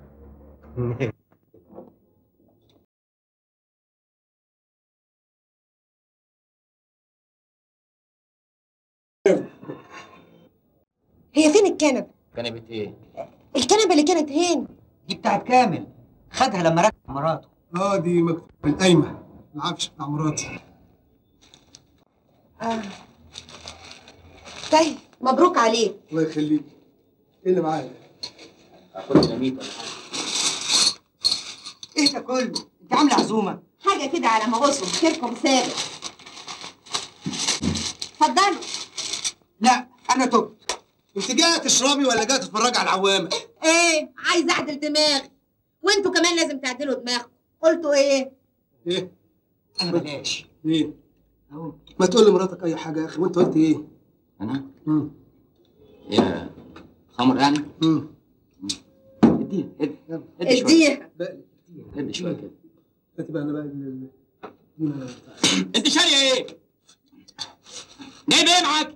هي فين الكنبه؟ كنبة ايه؟ الكنبه اللي كانت هنا. دي بتاعت كامل، خدها لما رجع مراته. اه دي مكتوب القايمه، العفش بتاع مراتي. اه طيب مبروك عليك. الله يخليك. ايه اللي معايا؟ هاخد ديناميت ولا حاجه؟ ايه ده كله؟ انت عامله عزومه؟ حاجه كده على ما بصوا كيفكم ثابت. اتفضلوا. لا انا تبت. انت جايه تشربي ولا جايه تتفرجي على العوامه؟ ايه عايزه اعدل دماغي، وانتوا كمان لازم تعدلوا دماغكم. قلتوا ايه؟ ايه؟ انا بلاش. ايه؟ اهو ما تقول لمراتك اي حاجه يا اخي، وانت قلت ايه؟ انا؟ امم يا خمر يعني؟ امم اديها ادي اديها ادي شويه كده. هات بقى انا بقى ال- انت شاريه ايه؟ جايب ايه معاك؟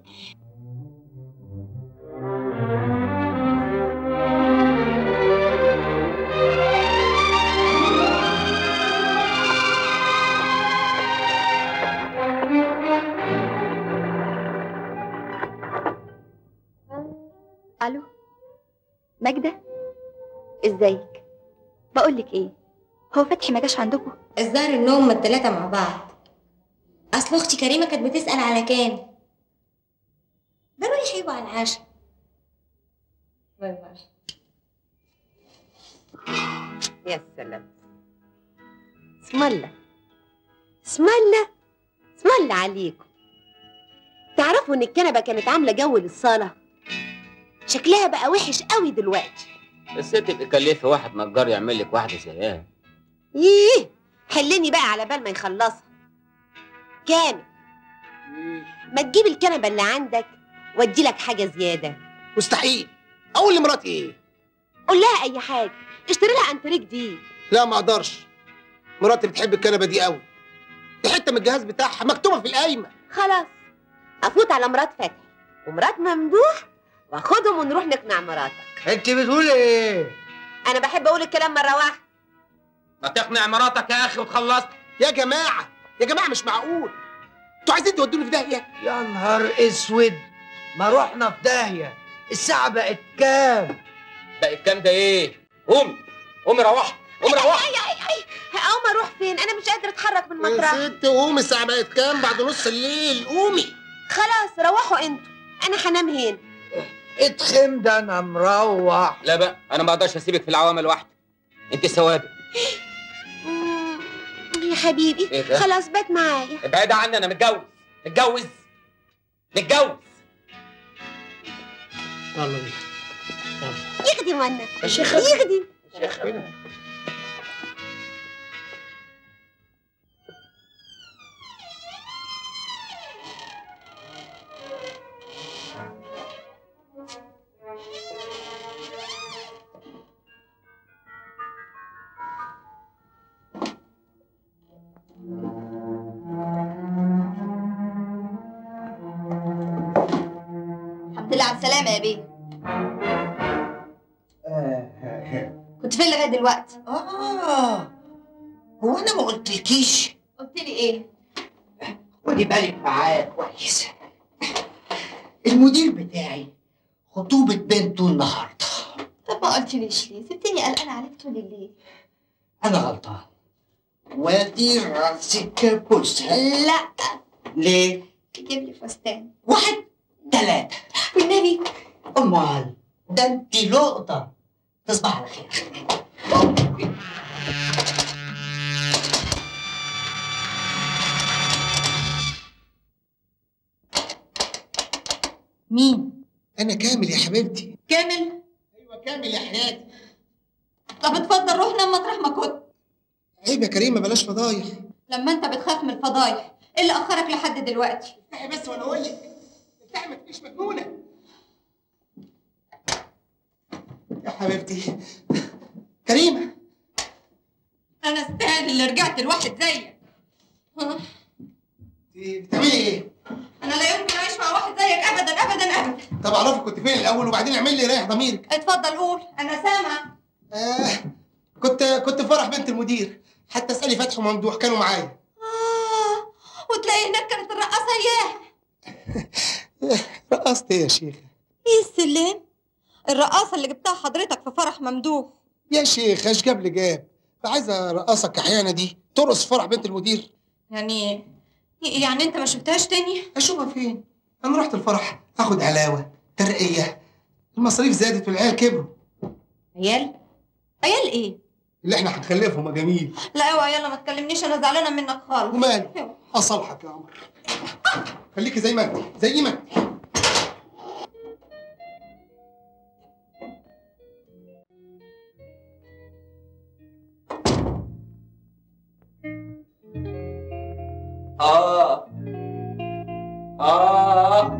الو ماجدة، ازيك؟ بقول لك ايه، هو فتحي ما جاش عندكم؟ الظاهر انهم هما التلاتة مع بعض. اصل اختي كريمة كانت بتسأل على كان ضروري هيجوا على العشاء. باي باي. يا سلام، اسم الله اسم الله اسم الله عليكم. تعرفوا ان الكنبه كانت عامله جو للصاله؟ شكلها بقى وحش قوي دلوقتي. الست تكلفي واحد نجار يعمل لك واحده زيها. ايه، حلني بقى على بال ما يخلصها. كامل، ما تجيب الكنبه اللي عندك وادي لك حاجه زياده. مستحيل. اقول لمراتي ايه؟ قول لها اي حاجه، اشتري لها انتريه جديد. لا ما اقدرش، مراتي بتحب الكنبه دي قوي، دي حته من الجهاز بتاعها مكتوبه في القايمه. خلاص افوت على مرات فتحي ومرات ممدوح واخدهم ونروح نقنع مراتك. انت بتقولي ايه؟ انا بحب اقول الكلام مره واحده. ما تقنع مراتك يا اخي وتخلصت. يا جماعه يا جماعه مش معقول، انتوا عايزين تودوني في داهيه؟ يا نهار اسود، ما رحنا في داهيه. الساعه بقت كام؟ بقت كام ده ايه؟ قومي قومي روحي قومي روحي. اي اي اي اقوم اروح فين؟ انا مش قادره اتحرك من مطرح. يا ست قومي، الساعه بقت كام؟ بعد نص الليل، قومي. خلاص روحوا انتوا، انا هنام هنا. اتخم ده انا مروح. لا بقى انا ما اقدرش اسيبك في العوامه لوحدك، انت سوابق. يا حبيبي إيه ده؟ خلاص بات معايا. ابعد عني، انا متجوز متجوز متجوز. يلا بينا يخدم وانا يا شيخ يخدم يا شيخ. الحمد لله على السلامة يا بيه. كنت فين لغاية دلوقتي؟ اه هو انا ما قلتلكيش؟ قلت لي ايه؟ خدي بالك معايا كويس. المدير بتاعي خطوبة بنته النهارده. طب ما قلتليش ليه؟ سبتني قلقانة عليك طول الليل. انا غلطان. وادي راسك بوسها. لا. ليه؟ تجيب لي فستان. واحد ثلاثة. والنبي. امال ده انت لقطة. تصبح على خير. مين؟ انا كامل يا حبيبتي. كامل؟ ايوه كامل يا حياتي. طب اتفضل روح نام مطرح ما كنت. عيب يا كريمه، بلاش فضايح. لما انت بتخاف من الفضايح، ايه اللي اخرك لحد دلوقتي؟ افتحي بس وانا اقول لك، افتحي ما تبقيش مجنونه. يا حبيبتي كريمه، انا استاهل اللي رجعت لواحد زيك. بتعملي ايه؟ انا لا يمكن اعيش مع واحد زيك ابدا ابدا ابدا. طب اعرفي كنت فين الاول وبعدين اعمل لي ريح ضميرك. اتفضل قول، انا سامع. آه كنت كنت في فرح بنت المدير، حتى اسالي فتحي وممدوح كانوا معايا. اه وتلاقي هناك كانت الرقاصه اياها. رقصت ايه يا شيخه؟ ايه السلام؟ الرقاصه اللي جبتها حضرتك في فرح ممدوح. يا شيخ ايش جاب لي جاب؟ عايزه رقاصك احيانا دي ترقص فرح بنت المدير؟ يعني يعني انت ما شفتهاش تاني؟ اشوفها فين؟ انا رحت الفرح اخد علاوه ترقيه، المصاريف زادت والعيال كبروا. عيال؟ عيال ايه؟ اللي احنا هنخلفهم يا جميل. لا اوعى يلا ما تكلمنيش، انا زعلانه منك خالص. ومالي؟ اصالحك يا قمر، خليكي زي ما انت زي ما انت. اه اه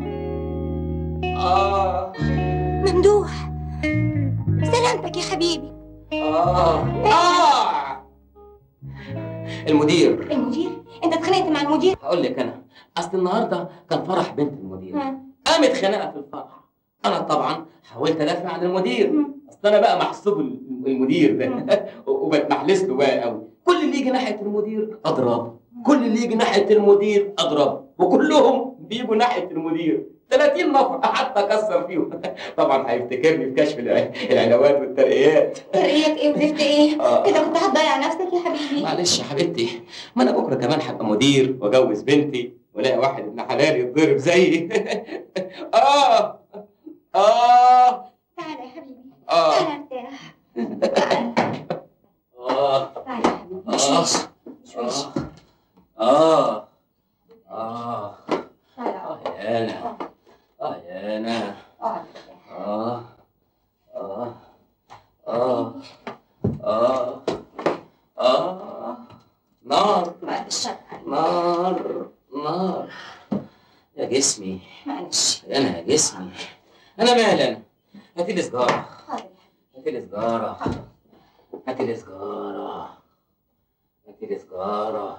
اه ممدوح، سلامتك يا حبيبي. اه اه المدير المدير؟ انت اتخانقت مع المدير؟ هقول لك انا، اصل النهارده كان فرح بنت المدير، قامت خناقه في الفرح. انا طبعا حاولت ادافع عن المدير، اصل انا بقى محسوب المدير ده وبتمحلس له بقى قوي. كل اللي يجي ناحيه المدير اضربه، كل اللي يجي ناحيه المدير اضربه، وكلهم بيجوا ناحيه المدير. ثلاثين نفر حتى اكسر فيهم. طبعا هيفتكرني في كشف العنوان والترقيات. ترقيات ايه وزفت ايه؟ آه. كده كنت هتضيع نفسك يا حبيبي. معلش يا حبيبتي، ما انا بكره كمان هبقى مدير واجوز بنتي والاقي واحد ابن حلال يتضرب زيي. اه اه تعالى يا حبيبي، اه تعالى ارتاح. تعالى اه تعالى يا حبيبي. مش اه مش مش مش اه اه تعالى. اه يا انا اه يا انا اقعد. اه اه اه اه اه نار بعد الشر. نار نار يا جسمي، معلش. انا يا جسمي، انا مالي انا. هاتي لي سجاره، حاضر. هاتي لي سجاره، هاتي لي سجاره، هاتي لي سجاره.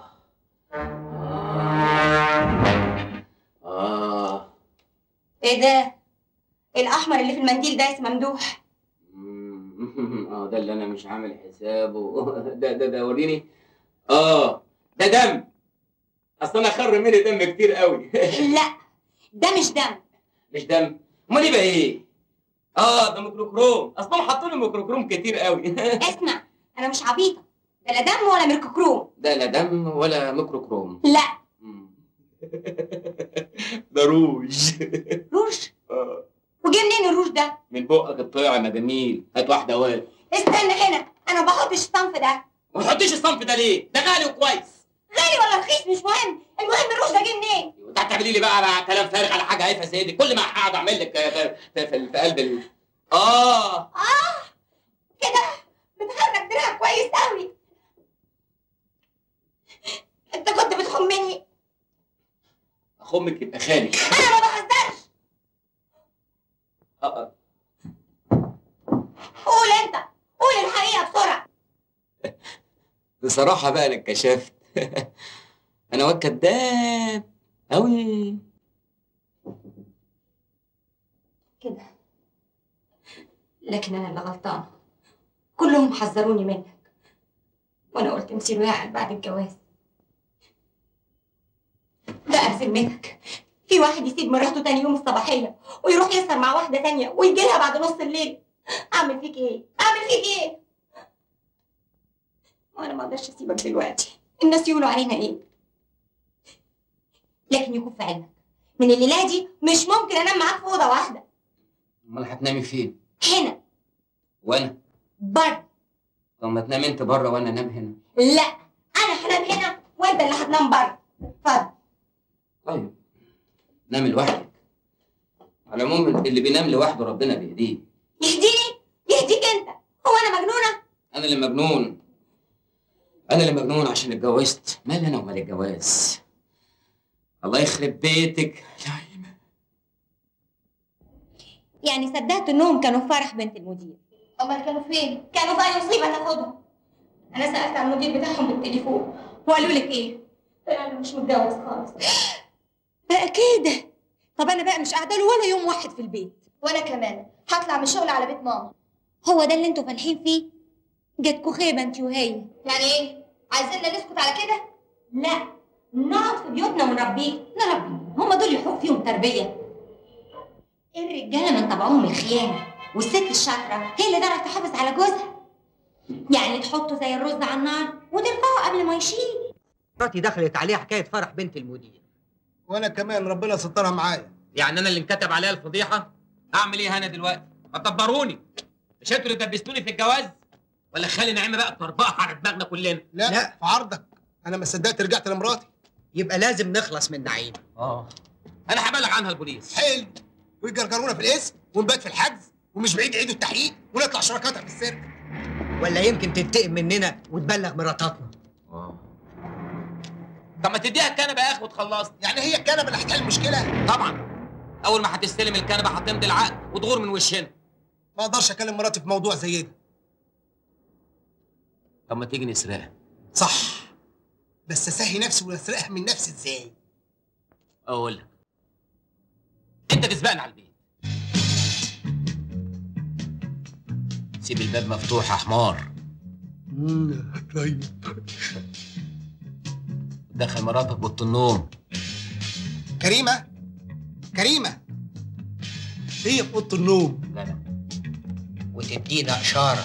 آه. آه. ايه ده؟ الاحمر اللي في المنديل ده اسمه ممدوح. اه ده اللي انا مش عامل حسابه. ده ده ده وريني. اه ده دم. اصل انا خر مني دم كتير قوي. لا ده مش دم. مش دم؟ امال يبقى ايه؟ اه ده ميكروكروم، اصلهم حاطين لي ميكروكروم كتير قوي. اسمع، انا مش عبيطه، ده لا دم ولا ميكروكروم. ده لا دم ولا ميكروكروم. لا ده روج. روج؟ اه وجه منين الروج ده؟ من بقك الطيعم يا جميل. هات واحده واحده. استنى هنا، انا ما بحطش الصنف ده. ما تحطيش الصنف ده ليه؟ ده غالي وكويس. غالي ولا رخيص مش مهم، المهم الروج ده جه منين؟ وانت هتعملي لي بقى على كلام فارغ على حاجه هايفه زي دي؟ كل ما هقعد اعمل لك في, في, في, في قلب ال... اه اه كده بتحرك دراعك كويس قوي. انت كنت بتخمني. اخمك يبقى خالي. انا ما بهزرش. اه اه قول انت، قول الحقيقه بسرعه. بصراحه بقى انا اتكشفت. انا واد كداب قوي كده، لكن انا اللي غلطانه. كلهم حذروني منك وانا قلت مصيره يعقل بعد الجواز. بقى بذمتك في واحد يسيب مراته تاني يوم الصباحيه ويروح يسهر مع واحده تانيه ويجي لها بعد نص الليل؟ اعمل فيك ايه؟ اعمل فيك ايه؟ وانا ما اقدرش اسيبك دلوقتي، الناس يقولوا علينا ايه؟ لكن يكون في علمك من الليله دي مش ممكن انام معاك في اوضه واحده. امال هتنامي فين؟ هنا. وانا؟ بره. طب ما تنام انت بره وانا انام هنا. لا انا هنام هنا وانت اللي هتنام بره. اتفضل. طيب نام لوحدك. على العموم اللي بينام لوحده ربنا بيهديه. يهديني؟ يهديك انت؟ هو انا مجنونه؟ انا اللي مجنون، انا اللي مجنون عشان اتجوزت. مالي انا ومال الجواز؟ الله يخرب بيتك. يعني صدقت انهم كانوا في فرح بنت المدير؟ امال كانوا فين؟ كانوا في اي مصيبه تاخدهم. انا سالت عن المدير بتاعهم بالتليفون وقالوا لك ايه؟ طلع له مش متجوز خالص. بقى كده؟ طب انا بقى مش قاعده له ولا يوم واحد في البيت. وانا كمان هطلع من الشغل على بيت ماما. هو ده اللي انتوا فالحين فيه؟ جاتكوا خيبه انت وهي. يعني ايه؟ عايزيننا نسكت على كده؟ لا، نقعد في بيوتنا ونربيه. نربيه؟ هم دول يحق فيهم تربيه. الرجاله من طبعهم الخيانه، والست الشاطره هي اللي تعرف تحافظ على جوزها. يعني تحطه زي الرز على النار وترفعه قبل ما يشيل. مراتي دخلت عليه حكايه فرح بنت المدير، وانا كمان ربنا سترها معايا. يعني انا اللي انكتب عليها الفضيحه؟ اعمل ايه انا دلوقتي؟ ما تدبروني. مش انتوا اللي دبستوني في الجواز؟ ولا خالي نعيمه بقى تطربقها على دماغنا كلنا؟ لا, لا في عرضك، انا ما صدقت رجعت لمراتي. يبقى لازم نخلص من نعيمه. اه انا هبلغ عنها البوليس. حلو، ويجرجرونا في الاسم ونبات في الحجز، ومش بعيد يعيدوا التحقيق ونطلع شركاتها في السيرك. ولا يمكن تنتقم مننا وتبلغ مراتاتنا. اه طب ما تديها الكنبه يا اخي وتخلصنا. يعني هي الكنبه اللي هتحل المشكله؟ طبعا. اول ما هتستلم الكنبه هتمضي العقد وتغور من وشنا. ما اقدرش اكلم مراتي في موضوع زي ده. طب ما تيجي نسرقها. صح، بس اسهي نفسي واسرقها من نفسي ازاي؟ اقول لك، انت تسبقنا على البيت. سيب الباب مفتوح يا حمار. طيب. دخل مراتك اوضه النوم. كريمه كريمه هي في اوضه النوم. جدع. وتدينا اشاره.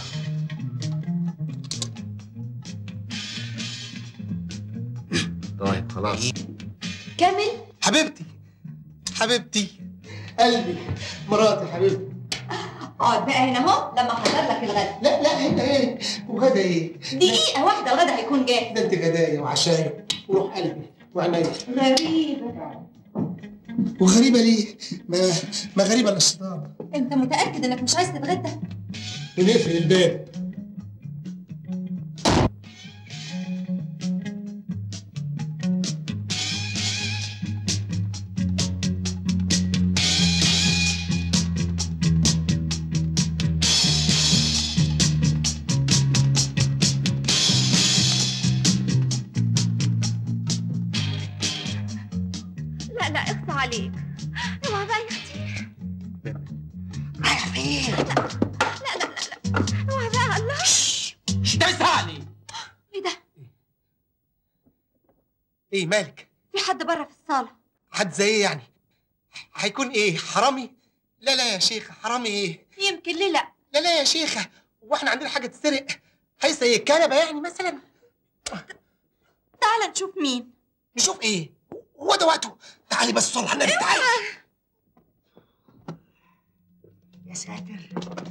طيب خلاص. كامل حبيبتي حبيبتي قلبي مراتي حبيبتي. اقعد بقى هنا اهو لما احضر لك الغدا. لا لا هنا ايه وغدا ايه؟ دقيقة واحدة الغدا هيكون جاهز. ده انت غدايا وعشايا وروح قلبي وعينيا. غريبة. وغريبة ليه؟ ما ما غريبة الا الشيطان. انت متأكد انك مش عايز تتغدى؟ نقفل الباب. لا لا اخفى عليك. اوعى بقى يا اختي. رايح فين؟ لا لا لا لا اوعى بقى. الله ده بيزعلي. ايه ده؟ ايه مالك؟ في حد بره في الصالة. حد زي ايه يعني؟ هيكون ايه؟ حرامي؟ لا لا يا شيخة، حرامي ايه؟ يمكن ليه لا؟ لا لا يا شيخة، واحنا عندنا حاجة تسرق؟ هيسرق ايه؟ كنبة يعني مثلا؟ تعال نشوف مين. نشوف ايه؟ هو ده وقته؟ تعالي بس صلح النبي تعالي. يا ساتر.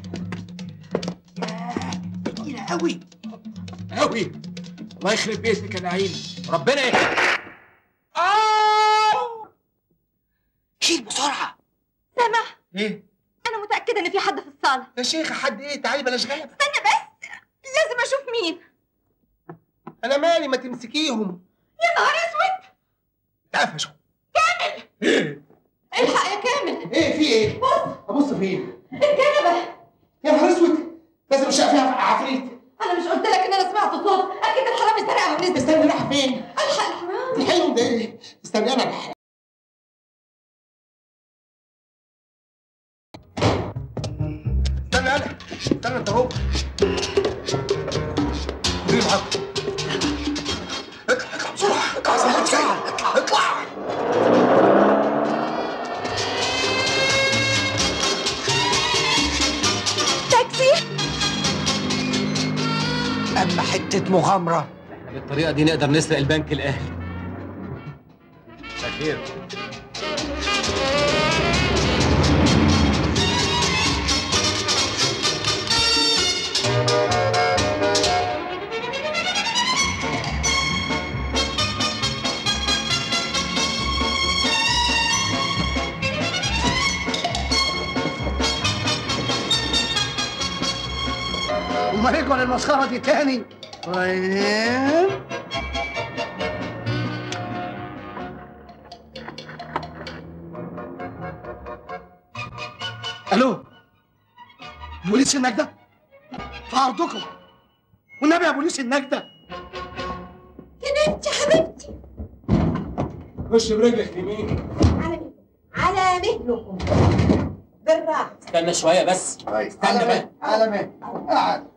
ياه تقيلة قوي قوي. الله يخرب بيتك يا نعيم. ربنا يخرب. آه! شيل بسرعة. سامع؟ ايه؟ أنا متأكدة إن في حد في الصالة. يا شيخة حد ايه؟ تعالي بلاش غلبة. استنى بس، لازم أشوف مين. أنا مالي، ما تمسكيهم. يا نهار أسود. اتقفشوا. كامل. ايه؟ الحق يا كامل. ايه في ايه؟ بص. أبص فين؟ الكنبة. يا نهار أسود، لازم أشقى فيها عفريت. أنا مش قلت لك إن أنا سمعت صوت؟ أكيد الحرامي سرقها ونزل. استني رايحة فين؟ الحق الحرامي. الحلم ده ايه؟ استني أنا الحق. استنى أنا، استنى أنت هو. مين معاك؟ اطلع اطلع بسرعة، اطلع بسرعة، اطلع اطلع. تاكسي. أما حتة مغامرة. احنا بالطريقة دي نقدر نسرق البنك الأهلي. خير. وما رجعوا للمسخرة دي تاني. طيب. الو، بوليس النجدة في عرضكم، والنبي يا بوليس النجدة. يا بنتي حبيبتي. خش برجلك اليمين. على على مهلكم بالراحة. استنى شوية بس. استنى بقى. على مهلك. قاعد.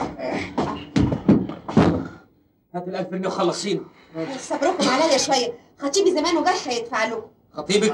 هات الألف جنيه وخلصينا. صبركم عليا شوية، خطيبي زمان وجاي هيدفع لكم. خطيبك؟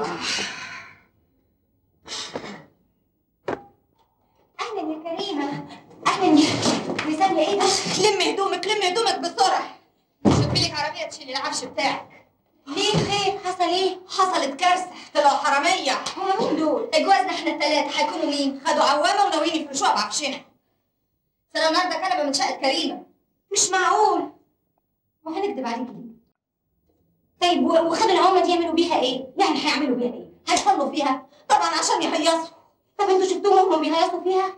أهلا يا كريمة. أهلا يا لسان يا إيه ده؟ لمي هدومك لمي هدومك بسرعة. شوفي لك عربية تشيل العفش بتاعك. ليه خير؟ حصل إيه؟ حصلت كارثة، طلعوا حرامية. هما مين دول؟ اجوازنا احنا التلاتة، هيكونوا مين؟ خدوا عوامة وناويين يفرشوها بعفشنا. سلام النهارده كنبة من شقة كريمة. مش معقول. وهنكدب عليك ليه؟ طيب وخدوا العوامة دي يعملوا بيها إيه؟ يعني هيعملوا بيها إيه؟ هيصلوا فيها؟ طبعا عشان يهيصوا. طب انتوا شفتوهم وهم بيهيصوا فيها؟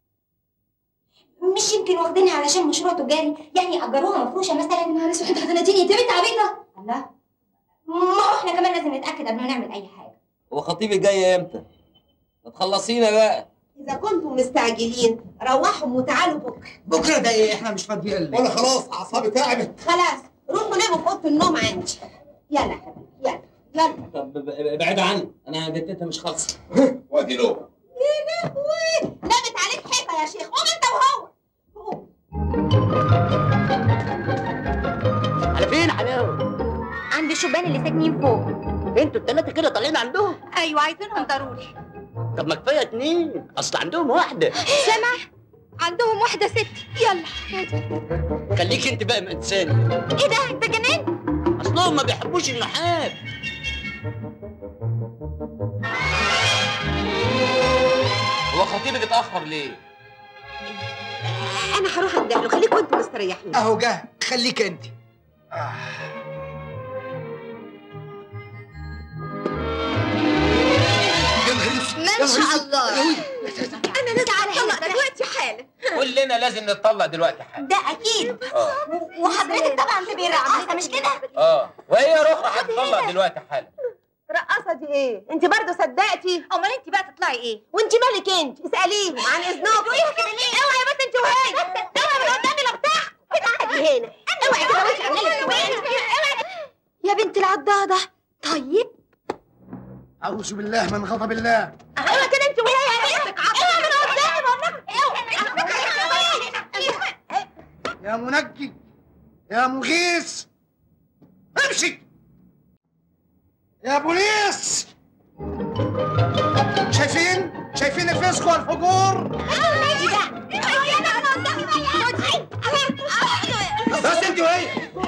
مش يمكن واخدينها علشان مشروع تجاري؟ يعني أجروها مفروشة مثلا؟ يا نهار اسود، هتناديني انت بنت عبيطة؟ الله، ما هو احنا كمان لازم نتاكد قبل ما نعمل اي حاجه. هو خطيبي جاي امتى؟ ما تخلصينا بقى. اذا كنتم مستعجلين روحوا وتعالوا بكره. بكره ده ايه؟ احنا مش فاضيين. وانا خلاص اعصابي تعبت. خلاص روحوا ناموا في اوضه النوم عندي. يلا يا حبيبي يلا يلا. طب ابعد عني، انا جدتها مش خالصه. وادي نوم. يا لهوي نامت عليك حيطه يا شيخ، قوم انت وهو. على فين حلاوه؟ عند الشبان اللي ساكنين فوق. انتوا الثلاثه كده طالعين عندهم؟ ايوه عايزينهم ضروري. طب ما كفايه اتنين، اصل عندهم واحده. سامع؟ عندهم واحده ست. يلا خليك انت بقى انساني. ايه ده انت جننت؟ اصلهم ما بيحبوش النحات. هو خطيبك اتاخر ليه؟ انا هروح ابدا له، خليكم انتوا مستريحين. اهو جه، خليك انت. آه. ما شاء الله. انا لازم اتطلق دلوقتي حالا. كلنا لازم نتطلق دلوقتي حالا. ده اكيد. اه وحضرتك طبعا تبقي رقاصه مش كده؟ اه وهي رخرة هتطلق دلوقتي حالا. رقاصه دي ايه؟ انت برضه صدقتي؟ امال انت بقى تطلعي ايه؟ وانت مالك انت؟ اساليهم عن اذنكم. تقوليها كده ليه؟ اوعي يا بس انت وهي. اوعي من قدامي لا بتاع. تعالي هنا. اوعي كده وانت عامله لي اوعي. يا بنت العضاضه. طيب اعوذ بالله من غضب الله. اوعي كده انت وهي يا بنتك. اوعي من قدامي والله. يا منجي يا مغيث امشي يا بوليس. شايفين شايفين الفسق والفجور. بس انت وهي.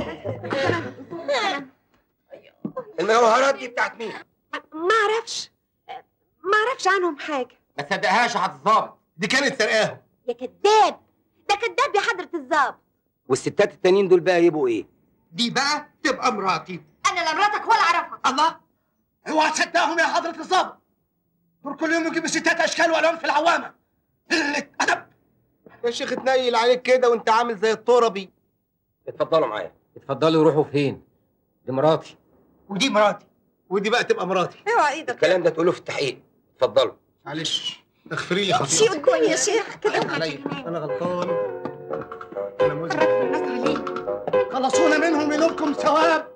المجوهرات دي بتاعت مين؟ ما اعرفش ما اعرفش عنهم حاجه. ما تصدقهاش يا حضرة الظابط. دي كانت سرقاهم. يا كذاب، ده كذاب يا حضره الظابط. والستات التانيين دول بقى يبقوا ايه؟ دي بقى تبقى مراتي. انا لا مراتك ولا اعرفك. الله، اوعى تصدقهم يا حضره الظابط. دول كل يوم يجيبوا ستات اشكال والوان في العوامه. قله ادب. يا شيخ تنيل عليك كده وانت عامل زي الطربي. اتفضلوا معايا. اتفضلوا روحوا فين؟ دي مراتي. ودي مراتي، ودي بقى تبقى مراتي. اوعى ايدك. الكلام ده تقوله في التحقيق. اتفضلوا. معلش اغفري لي خطيئتي. شيء قدامي يا شيخ كده. عليا انا غلطان. انا مذنب. خلصونا منهم ينولكم ثواب.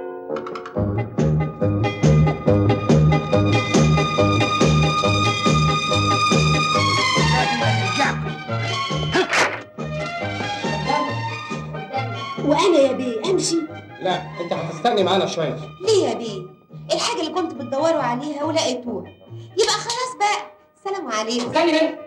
وانا يا بيه امشي؟ لا انت هتستني معانا شويه. ليه يا بيه؟ الحاجه اللي كنتوا بتدوروا عليها ولقيتوها، يبقى خلاص بقى. سلام عليكم. استني هنا.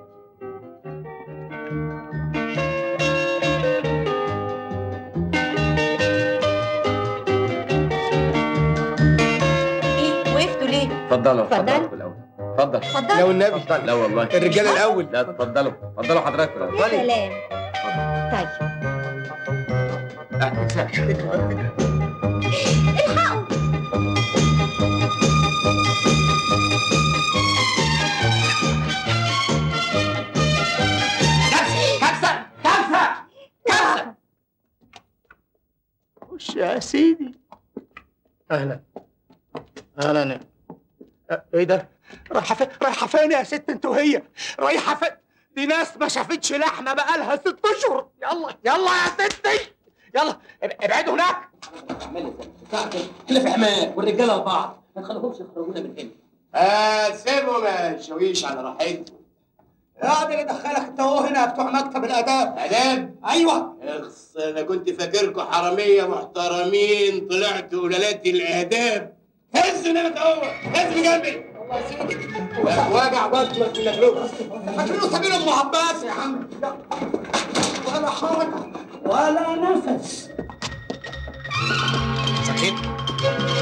ايه وقفتوا ليه؟ اتفضلوا اتفضل. حضراتكم الاول. اتفضل. اتفضل. لو النبي اتفضل. لا والله الرجاله الاول. لا اتفضلوا اتفضلوا حضراتكم الاول. يا سلام. طيب الحقوا. كبسة كبسة كبسة. خش يا سيدي. اهلا اهلا. ايه ده؟ رايحه فين؟ رايحه فين يا ست انت وهي؟ رايحه فين؟ دي ناس ما شافتش لحمه بقالها ست اشهر. يلا يلا يا ستي يلا ابعدوا هناك. كله في حماية والرجاله لبعض، ما تخليهمش يخرجونا من هنا. آه سيبهم يا شويش على راحتهم. يا دي اللي دخلك انت وهو هنا بتوع مكتب الاداب. اداب؟ ايوه. اخس انا كنت فاكركم حراميه محترمين، طلعتوا ولاد الاداب. هز هنا هو، هز جنبي. الله يسعدك. وجع بطنك من الركبه. فاكرينه سبيل ابو عباس يا عم. ولا حركه ولا نفس. سكت.